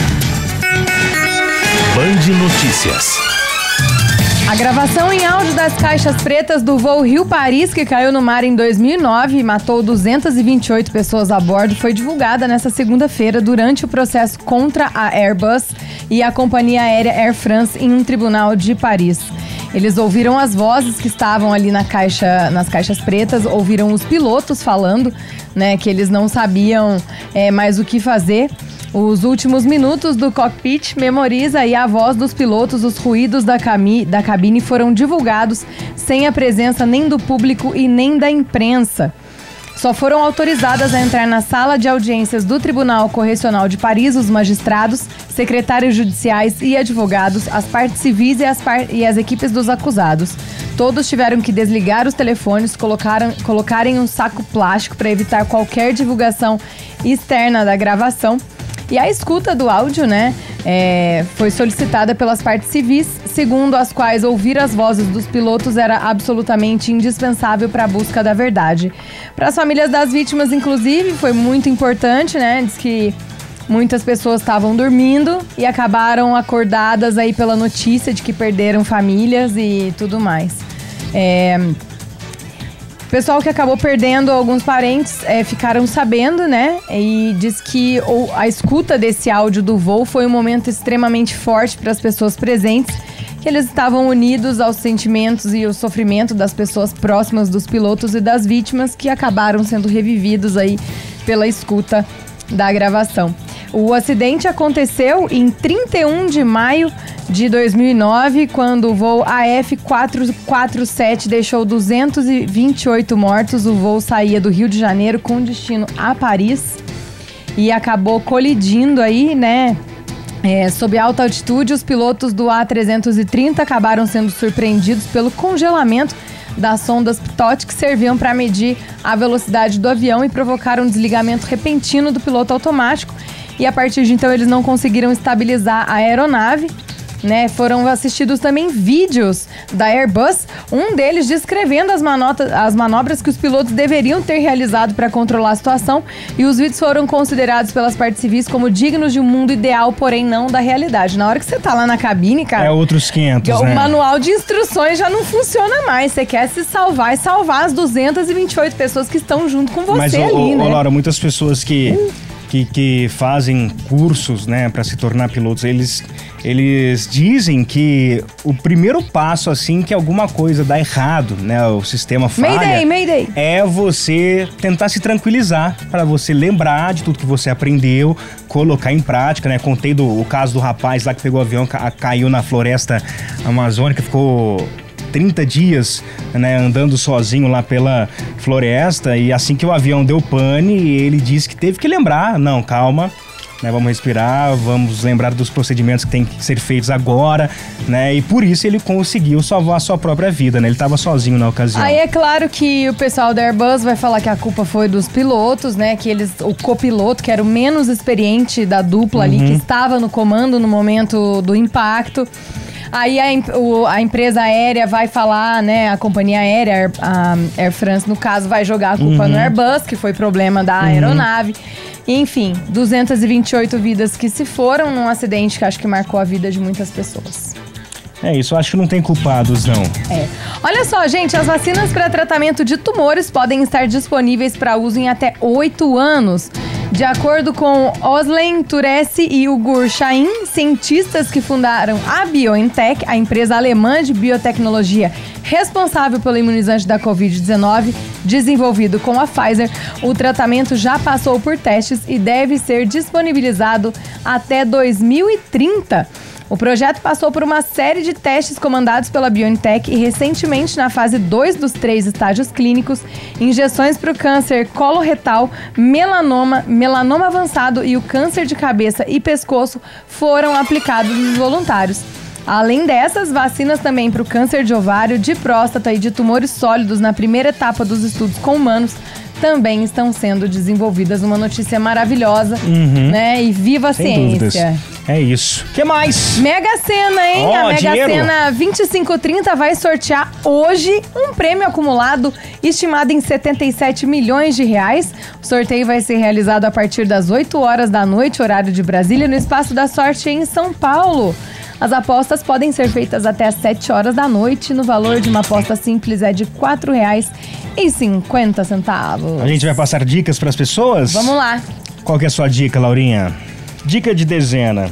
Band Notícias. A gravação em áudio das caixas pretas do voo Rio-Paris, que caiu no mar em dois mil e nove e matou duzentas e vinte e oito pessoas a bordo, foi divulgada nesta segunda-feira durante o processo contra a Airbus e a companhia aérea Air France em um tribunal de Paris. Eles ouviram as vozes que estavam ali na caixa, nas caixas pretas, ouviram os pilotos falando, né, que eles não sabiam é, mais o que fazer. Os últimos minutos do cockpit memoriza aí a voz dos pilotos, os ruídos da, cami- da cabine foram divulgados sem a presença nem do público e nem da imprensa. Só foram autorizadas a entrar na sala de audiências do Tribunal Correcional de Paris os magistrados, secretários judiciais e advogados, as partes civis e as, par- e as equipes dos acusados. Todos tiveram que desligar os telefones, colocaram, colocarem um saco plástico para evitar qualquer divulgação externa da gravação. E a escuta do áudio, né, é, foi solicitada pelas partes civis, segundo as quais ouvir as vozes dos pilotos era absolutamente indispensável para a busca da verdade. Para as famílias das vítimas, inclusive, foi muito importante, né? Diz que muitas pessoas estavam dormindo e acabaram acordadas aí pela notícia de que perderam famílias e tudo mais. É... Pessoal que acabou perdendo alguns parentes é, ficaram sabendo, né? E diz que ou, a escuta desse áudio do voo foi um momento extremamente forte para as pessoas presentes, que eles estavam unidos aos sentimentos e ao sofrimento das pessoas próximas dos pilotos e das vítimas que acabaram sendo revividos aí pela escuta da gravação. O acidente aconteceu em trinta e um de maio de dois mil e nove, quando o voo A F quatrocentos e quarenta e sete deixou duzentos e vinte e oito mortos. O voo saía do Rio de Janeiro com destino a Paris e acabou colidindo aí, né? É, sob alta altitude, os pilotos do A trezentos e trinta acabaram sendo surpreendidos pelo congelamento das sondas P T O T que serviam para medir a velocidade do avião e provocaram um desligamento repentino do piloto automático. E a partir de então eles não conseguiram estabilizar a aeronave, né? Foram assistidos também vídeos da Airbus, um deles descrevendo as, manotas, as manobras que os pilotos deveriam ter realizado para controlar a situação, e os vídeos foram considerados pelas partes civis como dignos de um mundo ideal, porém não da realidade. Na hora que você tá lá na cabine, cara... É outros quinhentos, o né? manual de instruções já não funciona mais. Você quer se salvar e salvar as duzentas e vinte e oito pessoas que estão junto com você. Mas, ali, ô, né? Ô, Laura, muitas pessoas que... Uh. Que, que fazem cursos, né, para se tornar pilotos, eles, eles dizem que o primeiro passo, assim, que alguma coisa dá errado, né, o sistema falha, Mayday, Mayday. é você tentar se tranquilizar, para você lembrar de tudo que você aprendeu, colocar em prática, né. Contei do, o caso do rapaz lá que pegou o avião, ca, caiu na floresta amazônica, ficou trinta dias, né, andando sozinho lá pela floresta, e assim que o avião deu pane, ele disse que teve que lembrar, não, calma, né, vamos respirar, vamos lembrar dos procedimentos que tem que ser feitos agora, né, e por isso ele conseguiu salvar a sua própria vida, né, ele estava sozinho na ocasião. Aí é claro que o pessoal da Airbus vai falar que a culpa foi dos pilotos, né, que eles, o copiloto, que era o menos experiente da dupla ali, Uhum. que estava no comando no momento do impacto. Aí a, o, a empresa aérea vai falar, né, a companhia aérea, a Air France, no caso, vai jogar a culpa Uhum. no Airbus, que foi problema da aeronave. Enfim, duzentas e vinte e oito vidas que se foram num acidente que acho que marcou a vida de muitas pessoas. É isso, eu acho que não tem culpados, não. É. Olha só, gente, as vacinas para tratamento de tumores podem estar disponíveis para uso em até oito anos. De acordo com Özlem Türeci e Ugur Şahin, cientistas que fundaram a BioNTech, a empresa alemã de biotecnologia responsável pelo imunizante da covid dezenove, desenvolvido com a Pfizer, o tratamento já passou por testes e deve ser disponibilizado até dois mil e trinta. O projeto passou por uma série de testes comandados pela BioNTech e recentemente, na fase dois dos três estágios clínicos, injeções para o câncer coloretal, melanoma, melanoma avançado e o câncer de cabeça e pescoço foram aplicados nos voluntários. Além dessas, vacinas também para o câncer de ovário, de próstata e de tumores sólidos na primeira etapa dos estudos com humanos também estão sendo desenvolvidas. Uma notícia maravilhosa, Uhum. né? E viva a Sem ciência. dúvidas. É isso. O que mais? Mega Sena, hein? Ó, a Mega dinheiro. Sena vinte e cinco trinta vai sortear hoje um prêmio acumulado estimado em setenta e sete milhões de reais. O sorteio vai ser realizado a partir das oito horas da noite, horário de Brasília, no Espaço da Sorte em São Paulo. As apostas podem ser feitas até às sete horas da noite. No valor de uma aposta simples é de quatro reais e cinquenta centavos. A gente vai passar dicas para as pessoas? Vamos lá. Qual que é a sua dica, Laurinha? Dica de dezena.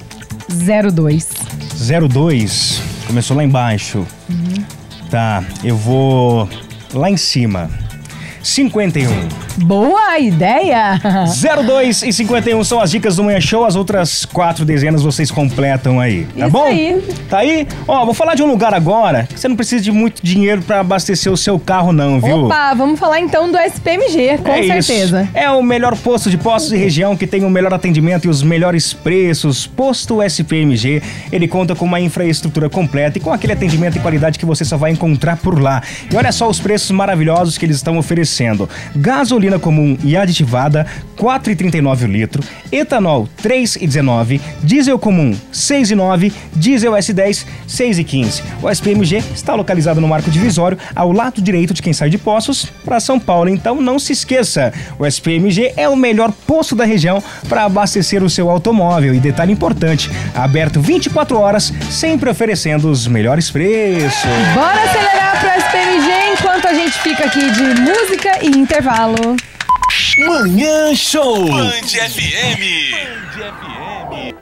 zero dois. zero dois. Começou lá embaixo. Uhum. Tá, eu vou lá em cima. cinquenta e um. Boa ideia! zero dois e cinquenta e um são as dicas do Manhã Show. As outras quatro dezenas vocês completam aí, tá Isso bom? aí. Tá aí? Ó, vou falar de um lugar agora que você não precisa de muito dinheiro pra abastecer o seu carro não, viu? Opa, vamos falar então do S P M G, com é certeza. Isso. É o melhor posto de postos e região que tem o melhor atendimento e os melhores preços. Posto S P M G, ele conta com uma infraestrutura completa e com aquele atendimento e qualidade que você só vai encontrar por lá. E olha só os preços maravilhosos que eles estão oferecendo. Gasolina gasolina comum e aditivada quatro reais e trinta e nove centavos o litro, etanol três reais e dezenove centavos, diesel comum seis reais e nove centavos, diesel S dez seis reais e quinze centavos. O S P M G está localizado no Marco Divisório, ao lado direito de quem sai de Poços para São Paulo. Então não se esqueça, o S P M G é o melhor posto da região para abastecer o seu automóvel. E detalhe importante, aberto vinte e quatro horas, sempre oferecendo os melhores preços. Bora acelerar pro S P M G enquanto a gente fica aqui de música e intervalo. Manhã Show Band F M. Band F M.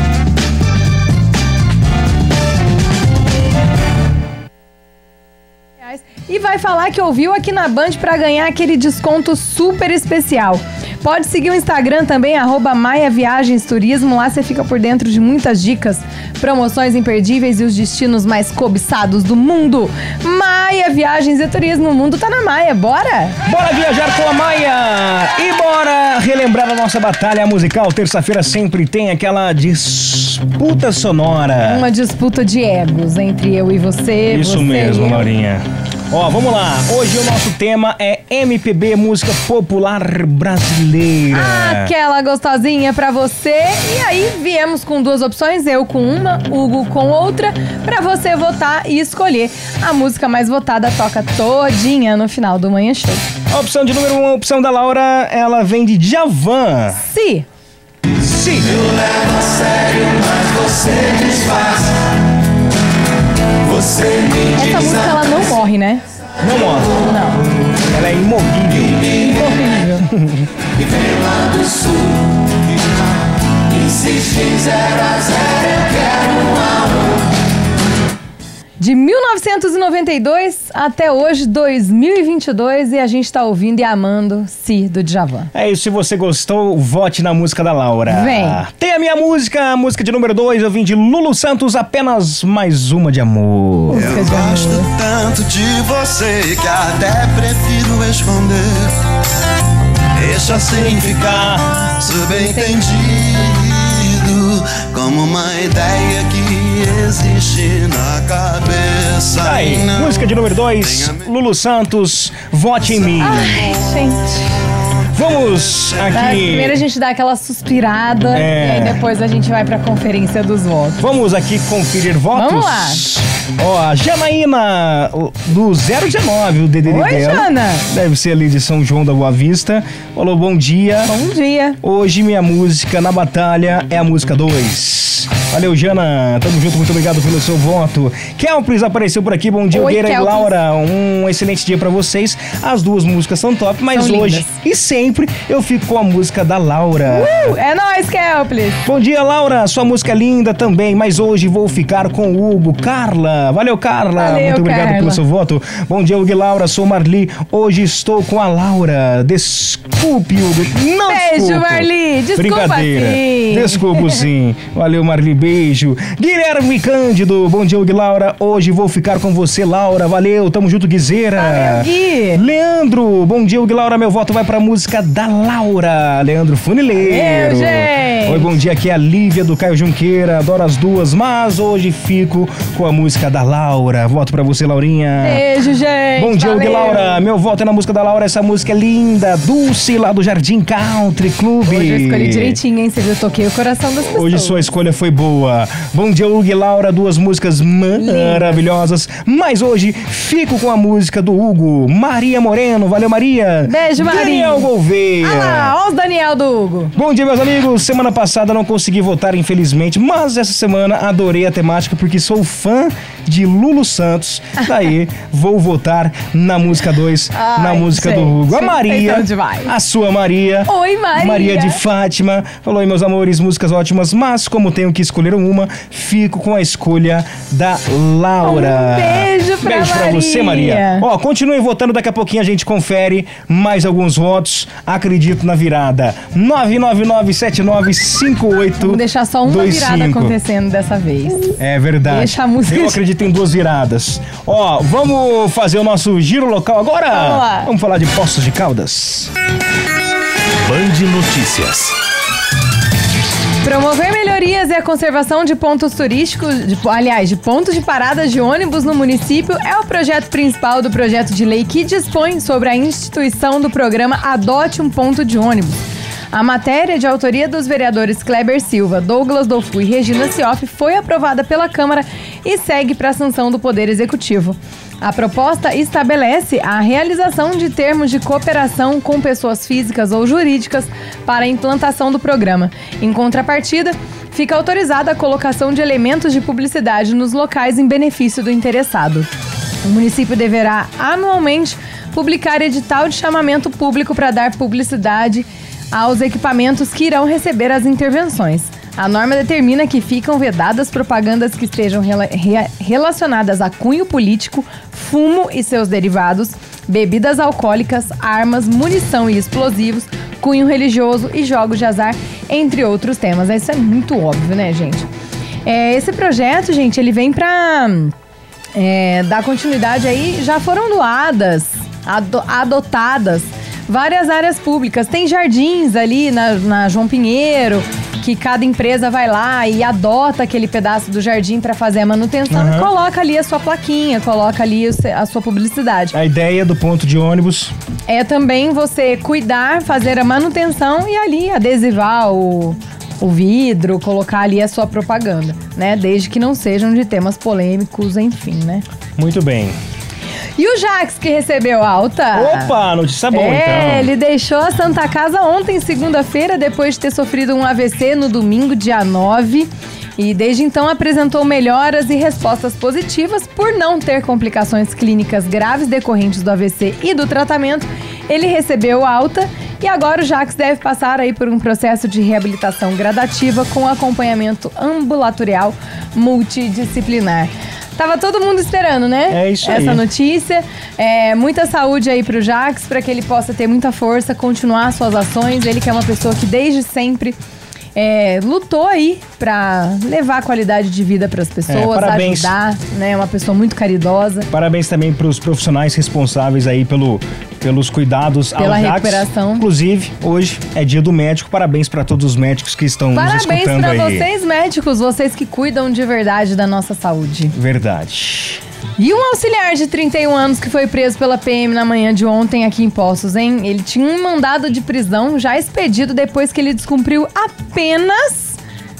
E vai falar que ouviu aqui na Band para ganhar aquele desconto super especial. Pode seguir o Instagram também, arroba Maia Viagens Turismo. Lá você fica por dentro de muitas dicas, promoções imperdíveis e os destinos mais cobiçados do mundo. Maia Viagens e Turismo, o mundo tá na Maia, bora? Bora viajar com a Maia! E bora relembrar a nossa batalha musical. Terça-feira sempre tem aquela disputa sonora. Uma disputa de egos entre eu e você. Isso você mesmo, e eu. Laurinha. Ó, vamos lá. Hoje o nosso tema é M P B, música popular brasileira. Aquela gostosinha pra você. E aí viemos com duas opções, eu com uma, Hugo com outra, pra você votar e escolher. A música mais votada toca todinha no final do Manhã Show. A opção de número um, a opção da Laura, ela vem de Djavan. Se. Se. Eu levo a sério, mas você desfaz. Você me diz. Essa música ela não morre, né? Não morre. Não. Ela é imorrível. Horrível. E vem lá do sul. Insiste zero a zero, eu quero um a um. De mil novecentos e noventa e dois até hoje, dois mil e vinte e dois, e a gente tá ouvindo e amando Si, do Djavan. É isso, se você gostou, vote na música da Laura. Vem. Tem a minha música, a música de número dois, eu vim de Lulu Santos, Apenas Mais Uma de Amor. Música Eu de amor. gosto tanto de você que até prefiro esconder. Deixa assim ficar subentendido, como uma ideia que existe na cabeça. Tá aí, Não música de número dois, Lulu Santos, vote em mim. Ai, gente. Vamos Tá, aqui. primeiro a gente dá aquela suspirada É. e aí depois a gente vai pra conferência dos votos. Vamos aqui conferir votos. Vamos lá. Ó, a Janaína do zero dezenove, o D D D Oi, dela. Jana. Deve ser ali de São João da Boa Vista. Falou, bom dia. Bom dia. Hoje minha música na batalha é a música dois. Valeu, Jana. Tamo junto, muito obrigado pelo seu voto. Kelpris apareceu por aqui. Bom dia, Oi, Gueira e Kelpris. Laura. Um excelente dia pra vocês. As duas músicas são top, mas São hoje lindas. e sempre eu fico com a música da Laura. Uh, é nóis, Kelplis. Bom dia, Laura. Sua música é linda também, mas hoje vou ficar com o Hugo. Carla. Valeu, Carla. Valeu, muito obrigado Carla. pelo seu voto. Bom dia, Hugo e Laura. Sou Marli. Hoje estou com a Laura. Desculpe, Hugo. Não Beijo, desculpo. Marli. Desculpa, Brincadeira. sim. Desculpo, sim. Valeu, Marli. Beijo. Guilherme Cândido. Bom dia, Hugo e Laura. Hoje vou ficar com você, Laura. Valeu. Tamo junto, Guizeira. Valeu, Gui. Leandro. Bom dia, Hugo e Laura. Meu voto vai pra música da Laura. Leandro Funileiro. Valeu, gente. Oi, bom dia. Aqui é a Lívia do Caio Junqueira. Adoro as duas, mas hoje fico com a música da Laura. Voto pra você, Laurinha. Beijo, gente. Bom dia, Hugo e Valeu. Laura. Meu voto é na música da Laura. Essa música é linda. Dulce, lá do Jardim Country Club. Hoje eu escolhi direitinho, hein? Você viu? Eu toquei o coração das pessoas. Hoje sua escolha foi boa. Bom dia, Hugo e Laura. Duas músicas maravilhosas. Mas hoje fico com a música do Hugo. Maria Moreno. Valeu, Maria. Beijo, Maria. Daniel Gouveia. Ah lá, ó os Daniel do Hugo. Bom dia, meus amigos. Semana passada não consegui votar, infelizmente, mas essa semana adorei a temática porque sou fã de Lulu Santos. Daí vou votar na música dois, Ai, na música gente, do Hugo. A Maria, então demais. a sua Maria. Oi, Maria. Maria de Fátima. Falou aí, meus amores, músicas ótimas, mas como tenho que escolher uma, fico com a escolha da Laura. Um beijo pra Beijo pra Maria. você, Maria. Ó, continue votando, daqui a pouquinho a gente confere mais alguns votos. Acredito na virada. nove nove nove sete nove cinco oito Vamos deixar só uma dois virada cinco. acontecendo dessa vez. É verdade. Deixa a música- Eu acredito em duas viradas. Ó, vamos fazer o nosso giro local agora? Vamos lá. Vamos falar de Poços de Caldas. Band Notícias. Promover melhorias e a conservação de pontos turísticos, de, aliás, de pontos de paradas de ônibus no município é o projeto principal do projeto de lei que dispõe sobre a instituição do programa Adote um Ponto de Ônibus. A matéria, de autoria dos vereadores Kleber Silva, Douglas Dolfu e Regina Cioff, foi aprovada pela Câmara e segue para a sanção do Poder Executivo. A proposta estabelece a realização de termos de cooperação com pessoas físicas ou jurídicas para a implantação do programa. Em contrapartida, fica autorizada a colocação de elementos de publicidade nos locais em benefício do interessado. O município deverá, anualmente, publicar edital de chamamento público para dar publicidade aos equipamentos que irão receber as intervenções. A norma determina que ficam vedadas propagandas que estejam rela- re- relacionadas a cunho político, fumo e seus derivados, bebidas alcoólicas, armas, munição e explosivos, cunho religioso e jogos de azar, entre outros temas. Isso é muito óbvio, né, gente? É, esse projeto, gente, ele vem pra é, dar continuidade aí. Já foram doadas, ado- adotadas várias áreas públicas. Tem jardins ali na, na João Pinheiro, que cada empresa vai lá e adota aquele pedaço do jardim para fazer a manutenção uhum. e coloca ali a sua plaquinha, coloca ali a sua publicidade. A ideia do ponto de ônibus é também você cuidar, fazer a manutenção e ali adesivar o, o vidro, colocar ali a sua propaganda, né? Desde que não sejam de temas polêmicos, enfim, né? Muito bem. E o Jax, que recebeu alta? Opa, notícia boa, é, então. É, ele deixou a Santa Casa ontem, segunda-feira, depois de ter sofrido um A V C no domingo, dia nove. E desde então apresentou melhoras e respostas positivas por não ter complicações clínicas graves decorrentes do A V C e do tratamento. Ele recebeu alta e agora o Jax deve passar aí por um processo de reabilitação gradativa com acompanhamento ambulatorial multidisciplinar. Tava todo mundo esperando, né? É isso aí. Essa notícia. É, muita saúde aí pro Jax, para que ele possa ter muita força, continuar suas ações. Ele que é uma pessoa que desde sempre é, lutou aí pra levar qualidade de vida pras pessoas, é, ajudar, né? Uma pessoa muito caridosa. Parabéns também pros profissionais responsáveis aí pelo, pelos cuidados Pela ao Jax. recuperação. Inclusive, hoje é dia do médico. Parabéns pra todos os médicos que estão Parabéns nos escutando pra aí. vocês, médicos, vocês que cuidam de verdade da nossa saúde. Verdade. E um auxiliar de trinta e um anos que foi preso pela P M na manhã de ontem aqui em Poços, hein? Ele tinha um mandado de prisão já expedido depois que ele descumpriu apenas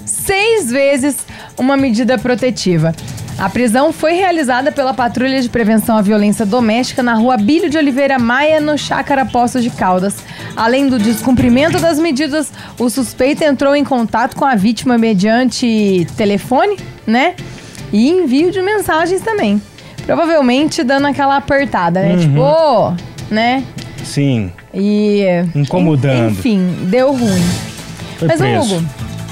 seis vezes uma medida protetiva. A prisão foi realizada pela Patrulha de Prevenção à Violência Doméstica na rua Abílio de Oliveira Maia, no Chácara Poços de Caldas. Além do descumprimento das medidas, o suspeito entrou em contato com a vítima mediante telefone, né? E envio de mensagens também. Provavelmente dando aquela apertada, né? Uhum. Tipo, oh, né? Sim. E... Incomodando. Enfim, deu ruim. Foi Mas, preso. Hugo,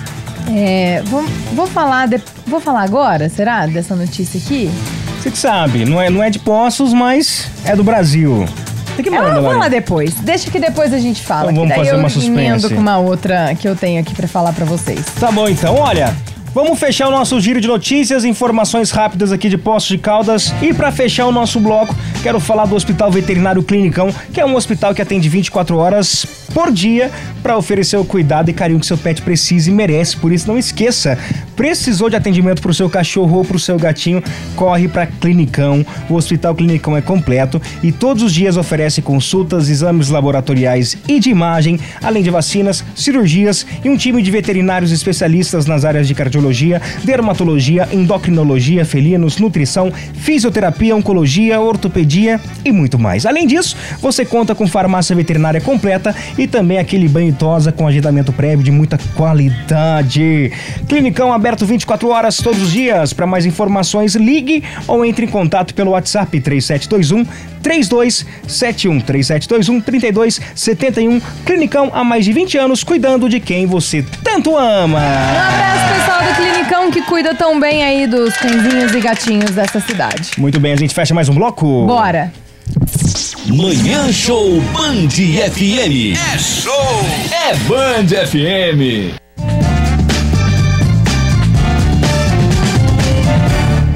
é, vou, vou, falar de, vou falar agora, será? Dessa notícia aqui? Você que sabe, não é, não é de Poços, mas é do Brasil. Tem que mandar, Eu vou vai. falar depois. Deixa que depois a gente fala. Então vamos que daí fazer eu uma suspense. emendo com uma outra que eu tenho aqui pra falar pra vocês. Tá bom, então. Olha, vamos fechar o nosso giro de notícias, informações rápidas aqui de Poços de Caldas. E para fechar o nosso bloco, quero falar do Hospital Veterinário Clinicão, que é um hospital que atende vinte e quatro horas por dia para oferecer o cuidado e carinho que seu pet precisa e merece. Por isso, não esqueça, precisou de atendimento para o seu cachorro ou para o seu gatinho, corre para Clinicão. O Hospital Clinicão é completo e todos os dias oferece consultas, exames laboratoriais e de imagem, além de vacinas, cirurgias e um time de veterinários especialistas nas áreas de cardiologia, dermatologia, endocrinologia, felinos, nutrição, fisioterapia, oncologia, ortopedia e muito mais. Além disso, você conta com farmácia veterinária completa e também aquele banho e tosa com agendamento prévio de muita qualidade. Clinicão aberto vinte e quatro horas todos os dias. Para mais informações, ligue ou entre em contato pelo WhatsApp três sete dois um, três dois sete um, três sete dois um, três dois sete um. Clinicão há mais de vinte anos cuidando de quem você tanto ama. Um abraço, pessoal do Clinicão, que cuida tão bem aí dos cãezinhos e gatinhos dessa cidade. Muito bem, a gente fecha mais um bloco? Bora! Manhã Show Band F M. É show! É Band F M.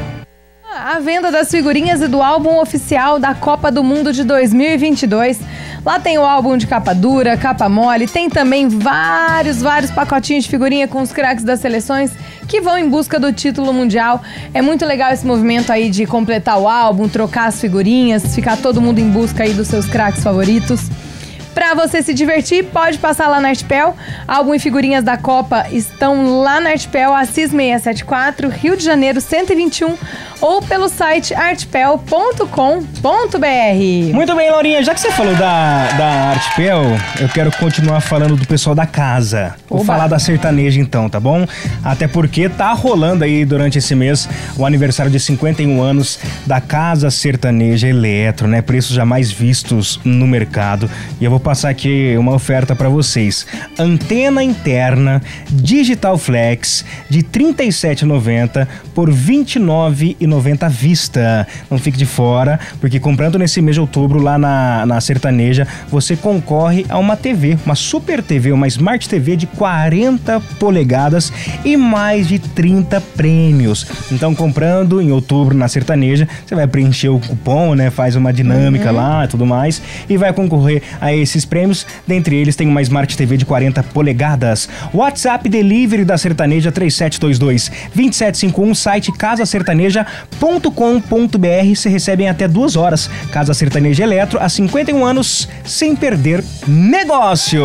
A venda das figurinhas e do álbum oficial da Copa do Mundo de dois mil e vinte e dois Lá tem o álbum de capa dura, capa mole, tem também vários, vários pacotinhos de figurinha com os craques das seleções que vão em busca do título mundial. É muito legal esse movimento aí de completar o álbum, trocar as figurinhas, ficar todo mundo em busca aí dos seus craques favoritos. Pra você se divertir, pode passar lá na Artpel. Álbum e figurinhas da Copa estão lá na Artpel, Assis seiscentos e setenta e quatro, Rio de Janeiro cento e vinte e um, ou pelo site artpel ponto com ponto b r. Muito bem, Laurinha, já que você falou da, da Artpel, eu quero continuar falando do pessoal da casa. Vou Oba. falar da sertaneja então, tá bom? Até porque tá rolando aí durante esse mês o aniversário de cinquenta e um anos da Casa Sertaneja Eletro, né? Preços jamais vistos no mercado. E eu vou passar aqui uma oferta para vocês. Antena interna Digital Flex de trinta e sete reais e noventa centavos por vinte e nove reais e noventa centavos à vista. Não fique de fora, porque comprando nesse mês de outubro lá na, na Sertaneja, você concorre a uma T V, uma Super T V, uma Smart T V de quarenta polegadas e mais de trinta prêmios. Então, comprando em outubro na Sertaneja, você vai preencher o cupom, né? Faz uma dinâmica uhum. lá e tudo mais, e vai concorrer a esses prêmios. Dentre eles tem uma Smart T V de quarenta polegadas. WhatsApp Delivery da Sertaneja três sete dois dois, dois sete cinco um, site casa sertaneja ponto com ponto b r. Você recebe em até duas horas. Casa Sertaneja Eletro, há cinquenta e um anos, sem perder negócio.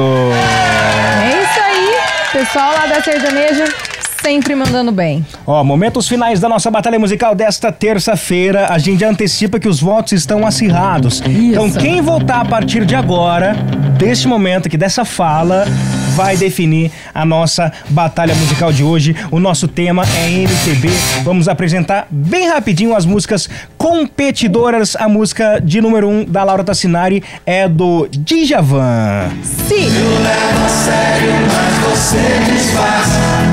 É isso aí, pessoal lá da Sertaneja sempre mandando bem. Ó, momentos finais da nossa batalha musical desta terça-feira. A gente já antecipa que os votos estão acirrados. Isso. Então quem votar a partir de agora, deste momento aqui, dessa fala, vai definir a nossa batalha musical de hoje. O nosso tema é M P B. Vamos apresentar bem rapidinho as músicas competidoras. A música de número um da Laura Tassinari é do Djavan. Sim. Eu levo a sério, mas você desfaz.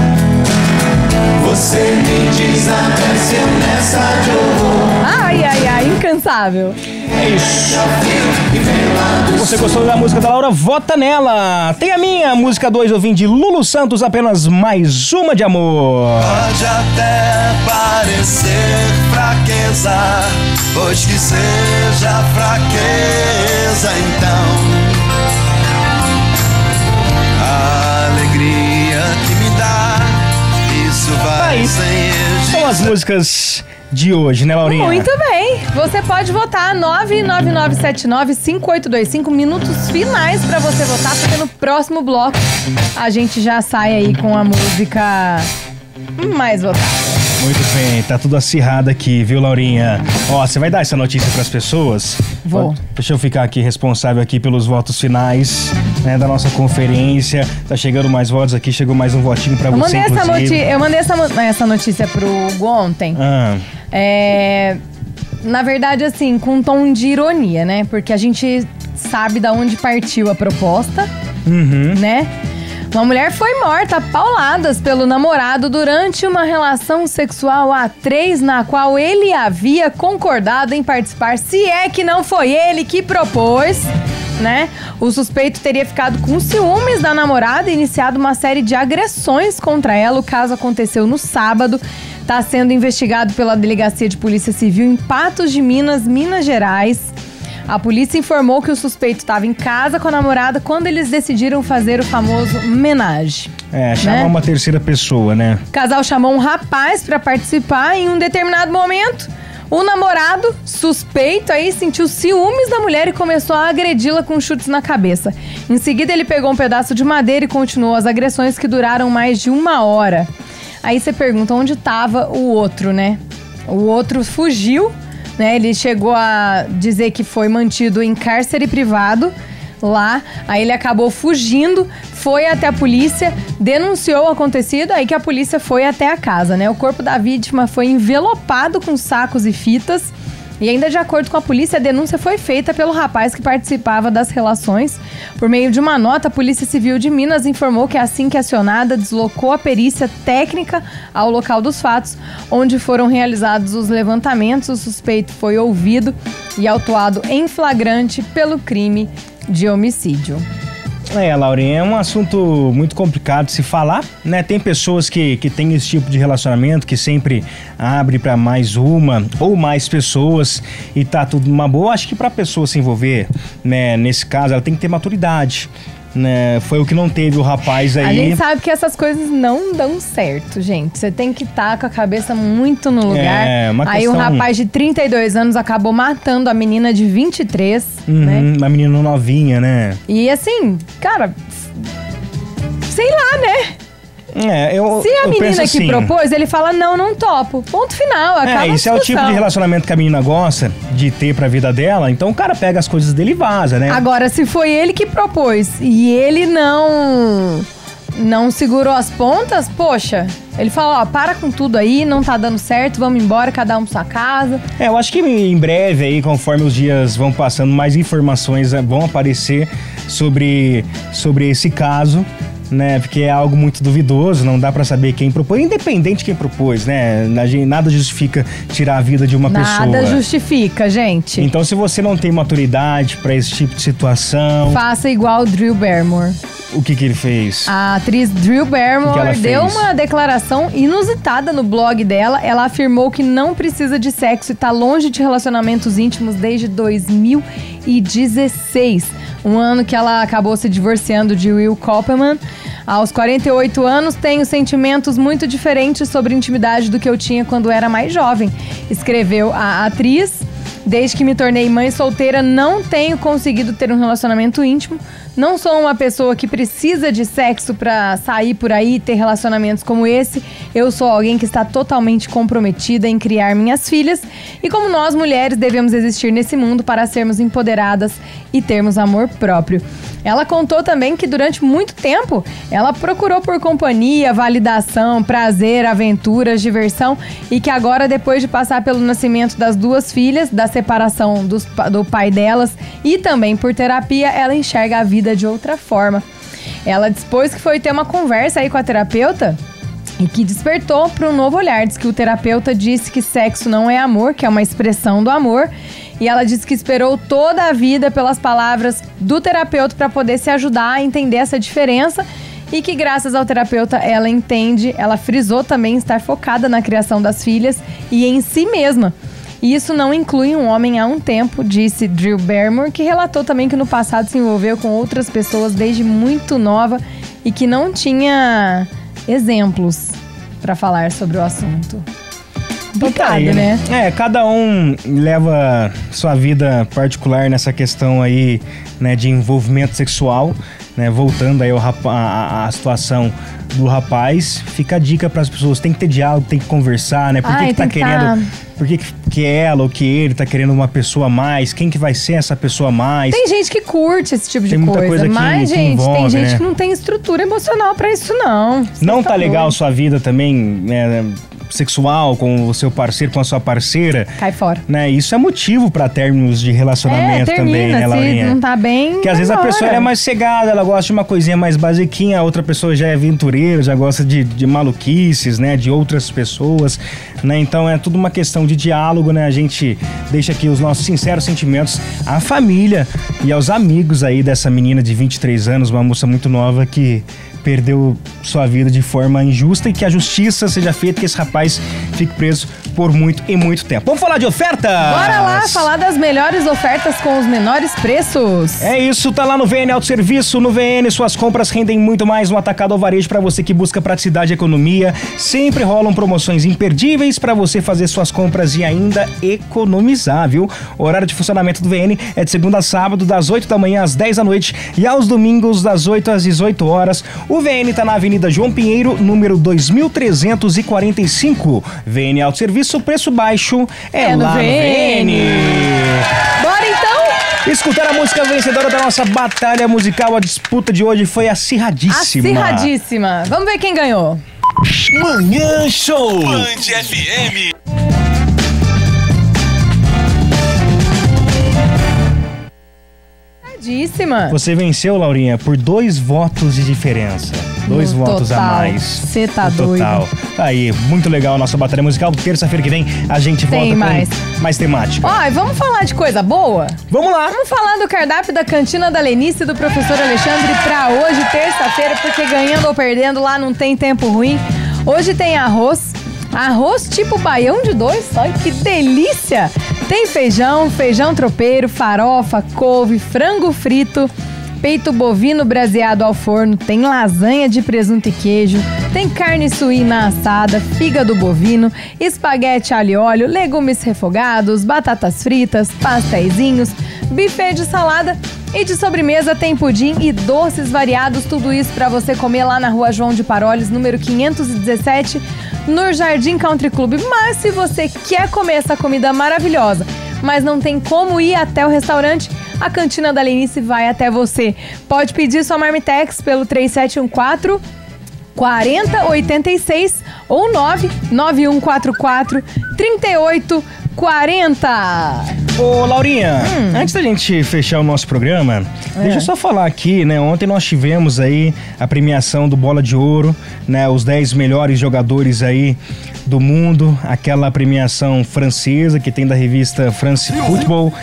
Você me desapareceu nessa de horror. Ai, ai, ai, incansável. É isso. Se você gostou da música da Laura, vota nela. Tem a minha, música dois, eu vim de Lulu Santos, apenas mais uma de amor. Pode até parecer fraqueza, pois que seja fraqueza então. A alegria que me dá, isso vai Aí, sem exigir. são as músicas de hoje, né, Laurinha? Muito bem. Você pode votar nove nove nove sete nove cinco oito dois cinco, minutos finais pra você votar, porque no próximo bloco a gente já sai aí com a música mais votada. Muito bem, tá tudo acirrado aqui, viu, Laurinha? Ó, você vai dar essa notícia pras pessoas? Vou. Deixa eu ficar aqui responsável aqui pelos votos finais, né, da nossa conferência. Tá chegando mais votos aqui, chegou mais um votinho pra Eu você, mandei, essa, inclusive. noti- eu mandei essa, mo- essa notícia pro Hugo ontem. Ah, É, na verdade, assim, com um tom de ironia, né? Porque a gente sabe da onde partiu a proposta, uhum. né? Uma mulher foi morta a pauladas pelo namorado durante uma relação sexual a três, na qual ele havia concordado em participar, se é que não foi ele que propôs, né? O suspeito teria ficado com ciúmes da namorada e iniciado uma série de agressões contra ela. O caso aconteceu no sábado. Está sendo investigado pela Delegacia de Polícia Civil em Patos de Minas, Minas Gerais. A polícia informou que o suspeito estava em casa com a namorada quando eles decidiram fazer o famoso homenagem. É, chamar né? uma terceira pessoa, né? O casal chamou um rapaz para participar. Em um determinado momento, o namorado, suspeito aí, sentiu ciúmes da mulher e começou a agredi-la com chutes na cabeça. Em seguida, ele pegou um pedaço de madeira e continuou as agressões, que duraram mais de uma hora. Aí você pergunta onde estava o outro, né? O outro fugiu, né? Ele chegou a dizer que foi mantido em cárcere privado lá. Aí ele acabou fugindo, foi até a polícia, denunciou o acontecido, aí que a polícia foi até a casa, né? O corpo da vítima foi envelopado com sacos e fitas. E ainda de acordo com a polícia, a denúncia foi feita pelo rapaz que participava das relações. Por meio de uma nota, a Polícia Civil de Minas informou que assim que acionada, deslocou a perícia técnica ao local dos fatos, onde foram realizados os levantamentos. O suspeito foi ouvido e autuado em flagrante pelo crime de homicídio. É, Laurinha, é um assunto muito complicado de se falar, né? Tem pessoas que, que têm esse tipo de relacionamento, que sempre abre para mais uma ou mais pessoas e tá tudo numa boa. Acho que pra pessoa se envolver, né, nesse caso, ela tem que ter maturidade. Né, foi o que não teve o rapaz aí. A gente sabe que essas coisas não dão certo, gente. Você tem que estar com a cabeça muito no lugar. É, uma aí questão... um rapaz de trinta e dois anos acabou matando a menina de vinte e três, uhum, né? Uma menina novinha, né? E assim, cara, sei lá, né? É, eu, Se a eu menina penso que assim, propôs, ele fala, não, não topo. Ponto final, acaba É, a esse é o tipo de relacionamento que a menina gosta de ter pra vida dela, então o cara pega as coisas dele e vaza, né? Agora, se foi ele que propôs e ele não não segurou as pontas, poxa, ele fala, ó, para com tudo aí, não tá dando certo, vamos embora, cada um pra sua casa. É, eu acho que em breve aí, conforme os dias vão passando, mais informações vão aparecer sobre, sobre esse caso. Né, porque é algo muito duvidoso, não dá pra saber quem propôs, independente de quem propôs, né? Nada justifica tirar a vida de uma Nada pessoa. Nada justifica, gente. Então, se você não tem maturidade pra esse tipo de situação... Faça igual o Drew Barrymore. O que que ele fez? A atriz Drew Barrymore que que deu fez? uma declaração inusitada no blog dela. Ela afirmou que não precisa de sexo e tá longe de relacionamentos íntimos desde dois mil e dezesseis. Um ano que ela acabou se divorciando de Will Koppelman. Aos quarenta e oito anos, tenho sentimentos muito diferentes sobre intimidade do que eu tinha quando era mais jovem, escreveu a atriz. Desde que me tornei mãe solteira, não tenho conseguido ter um relacionamento íntimo. Não sou uma pessoa que precisa de sexo pra sair por aí e ter relacionamentos como esse. Eu sou alguém que está totalmente comprometida em criar minhas filhas. E como nós, mulheres, devemos existir nesse mundo para sermos empoderadas e termos amor próprio. Ela contou também que durante muito tempo ela procurou por companhia, validação, prazer, aventuras, diversão e que agora, depois de passar pelo nascimento das duas filhas, da separação dos, do pai delas e também por terapia, ela enxerga a vida de outra forma. Ela dispôs que foi ter uma conversa aí com a terapeuta e que despertou para um novo olhar. Diz que o terapeuta disse que sexo não é amor, que é uma expressão do amor. E ela disse que esperou toda a vida pelas palavras do terapeuta para poder se ajudar a entender essa diferença e que graças ao terapeuta ela entende, ela frisou também estar focada na criação das filhas e em si mesma. E isso não inclui um homem há um tempo, disse Drew Barrymore, que relatou também que no passado se envolveu com outras pessoas desde muito nova e que não tinha exemplos para falar sobre o assunto. Complicado, aí, né? É, cada um leva sua vida particular nessa questão aí, né, de envolvimento sexual, né? Voltando aí ao rapa- a, a situação do rapaz, fica a dica para as pessoas, tem que ter diálogo, tem que conversar, né? Por que, Ai, que tá tem que querendo, tá... por que, que ela ou que ele tá querendo uma pessoa a mais, quem que vai ser essa pessoa a mais? Tem gente que curte esse tipo Tem de muita coisa, coisa que- mas, que gente, envolve, tem gente né? que não tem estrutura emocional pra isso, não. Você Não tá legal doido. sua vida também, né, sexual com o seu parceiro, com a sua parceira, Cai fora. né? Isso é motivo para términos de É, relacionamento termina, também, né, se Laurinha? não tá bem, Porque às vezes a vai pessoa embora. ela é mais cegada, ela gosta de uma coisinha mais basiquinha, a outra pessoa já é aventureira, já gosta de, de maluquices, né, de outras pessoas, né? Então é tudo uma questão de diálogo, né? A gente deixa aqui os nossos sinceros sentimentos à família e aos amigos aí dessa menina de vinte e três anos, uma moça muito nova que perdeu sua vida de forma injusta e que a justiça seja feita, que esse rapaz fique preso por muito e muito tempo. Vamos falar de ofertas? Bora lá falar das melhores ofertas com os menores preços. É isso, tá lá no V N Autosserviço. No V N, suas compras rendem muito mais no atacado ou varejo para você que busca praticidade e economia. Sempre rolam promoções imperdíveis para você fazer suas compras e ainda economizar, viu? O horário de funcionamento do V N é de segunda a sábado, das oito da manhã às dez da noite e aos domingos, das oito às dezoito horas. O V N tá na Avenida João Pinheiro, número dois mil trezentos e quarenta e cinco. V N Autosserviço, preço baixo é, É no lá V N. no V N. Bora então! Escutar a música vencedora da nossa batalha musical. A disputa de hoje foi acirradíssima. Acirradíssima. Vamos ver quem ganhou. Manhã Show. Band F M. Acirradíssima. Você venceu, Laurinha, por dois votos de diferença. Dois No votos total. a mais. Cê tá No doido. Total. Tá aí, muito legal a nossa batalha musical. Terça-feira que vem a gente Tem volta mais. com mais temática. Ó, e vamos falar de coisa boa? Vamos lá. Vamos falar do cardápio da Cantina da Lenice e do professor Alexandre pra hoje, terça-feira, porque ganhando ou perdendo lá não tem tempo ruim. Hoje tem arroz, arroz tipo baião de dois, olha que delícia! Tem feijão, feijão tropeiro, farofa, couve, frango frito, peito bovino braseado ao forno, tem lasanha de presunto e queijo, tem carne suína assada, fígado bovino, espaguete alho e óleo, legumes refogados, batatas fritas, pastéisinhos, buffet de salada e de sobremesa tem pudim e doces variados, tudo isso para você comer lá na Rua João de Paroles, número quinhentos e dezessete, no Jardim Country Club. Mas se você quer comer essa comida maravilhosa, mas não tem como ir até o restaurante, a Cantina da Lenice vai até você. Pode pedir sua Marmitex pelo três sete um quatro, quatro zero oito seis ou nove nove um quatro quatro, três oito quatro zero. Ô, Laurinha, Hum. antes da gente fechar o nosso programa, É. deixa eu só falar aqui, né? Ontem nós tivemos aí a premiação do Bola de Ouro, né? Os dez melhores jogadores aí do mundo, aquela premiação francesa que tem da revista France Football.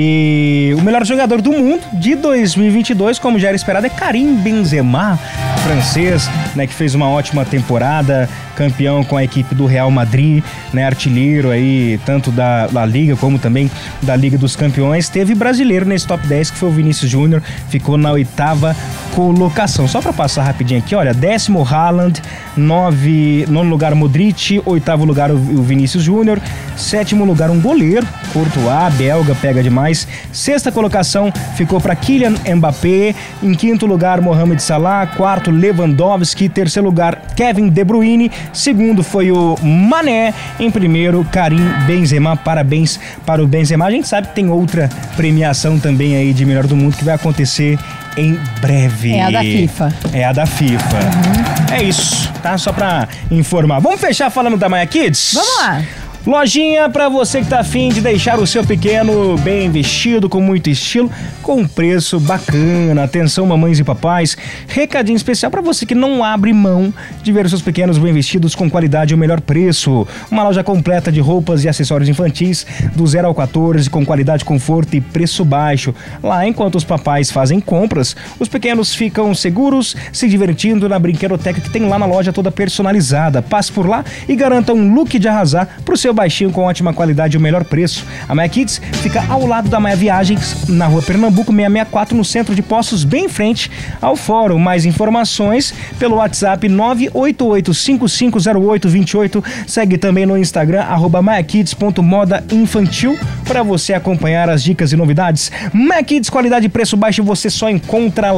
E o melhor jogador do mundo de dois mil e vinte e dois, como já era esperado, é Karim Benzema, francês, né? Que fez uma ótima temporada, campeão com a equipe do Real Madrid, né? Artilheiro aí, tanto da, da Liga como também da Liga dos Campeões. Teve brasileiro nesse top dez, que foi o Vinícius Júnior, ficou na oitava colocação. Só para passar rapidinho aqui, olha, décimo Haaland, nove, nono lugar Modric, oitavo lugar o, o Vinícius Júnior, sétimo lugar um goleiro, Courtois, belga, pega demais. Sexta colocação ficou para Kylian Mbappé, em quinto lugar Mohamed Salah, quarto Lewandowski, terceiro lugar Kevin De Bruyne, segundo foi o Mané, em primeiro Karim Benzema. Parabéns para o Benzema. A gente sabe que tem outra premiação também aí de melhor do mundo que vai acontecer em breve. É a da FIFA. É a da FIFA. Uhum. É isso, tá? Só pra informar. Vamos fechar falando da Maia Kids? Vamos lá. Lojinha pra você que tá afim de deixar o seu pequeno bem vestido, com muito estilo, com um preço bacana. Atenção, mamães e papais. Recadinho especial pra você que não abre mão de ver os seus pequenos bem vestidos com qualidade e o melhor preço. Uma loja completa de roupas e acessórios infantis do zero ao quatorze, com qualidade, conforto e preço baixo. Lá, enquanto os papais fazem compras, os pequenos ficam seguros, se divertindo na brinquedoteca que tem lá na loja toda personalizada. Passe por lá e garanta um look de arrasar pro seu baixinho com ótima qualidade e o melhor preço. A Maia Kids fica ao lado da Maia Viagens, na rua Pernambuco seiscentos e sessenta e quatro, no centro de Poços, bem em frente ao fórum. Mais informações pelo WhatsApp nove oito oito cinco cinco zero oito dois oito. Segue também no Instagram, arroba maia kids ponto moda infantil, para você acompanhar as dicas e novidades. Maia Kids, qualidade e preço baixo, você só encontra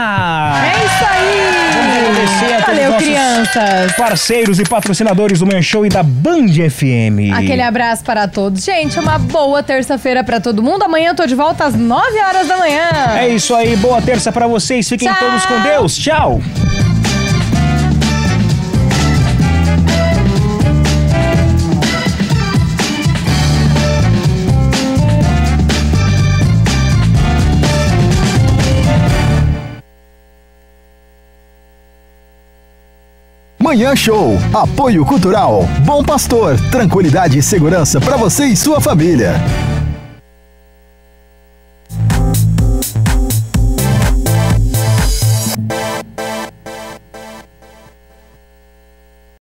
lá. É isso aí! Vamos agradecer a todos Valeu, os nossos crianças! parceiros e patrocinadores do Manhã Show e da Band F M. Aquele abraço para todos. Gente, uma boa terça-feira para todo mundo. Amanhã eu tô de volta às nove horas da manhã. É isso aí, boa terça pra vocês. Fiquem Tchau. todos com Deus. Tchau. Manhã Show. Apoio Cultural. Bom Pastor. Tranquilidade e segurança para você e sua família.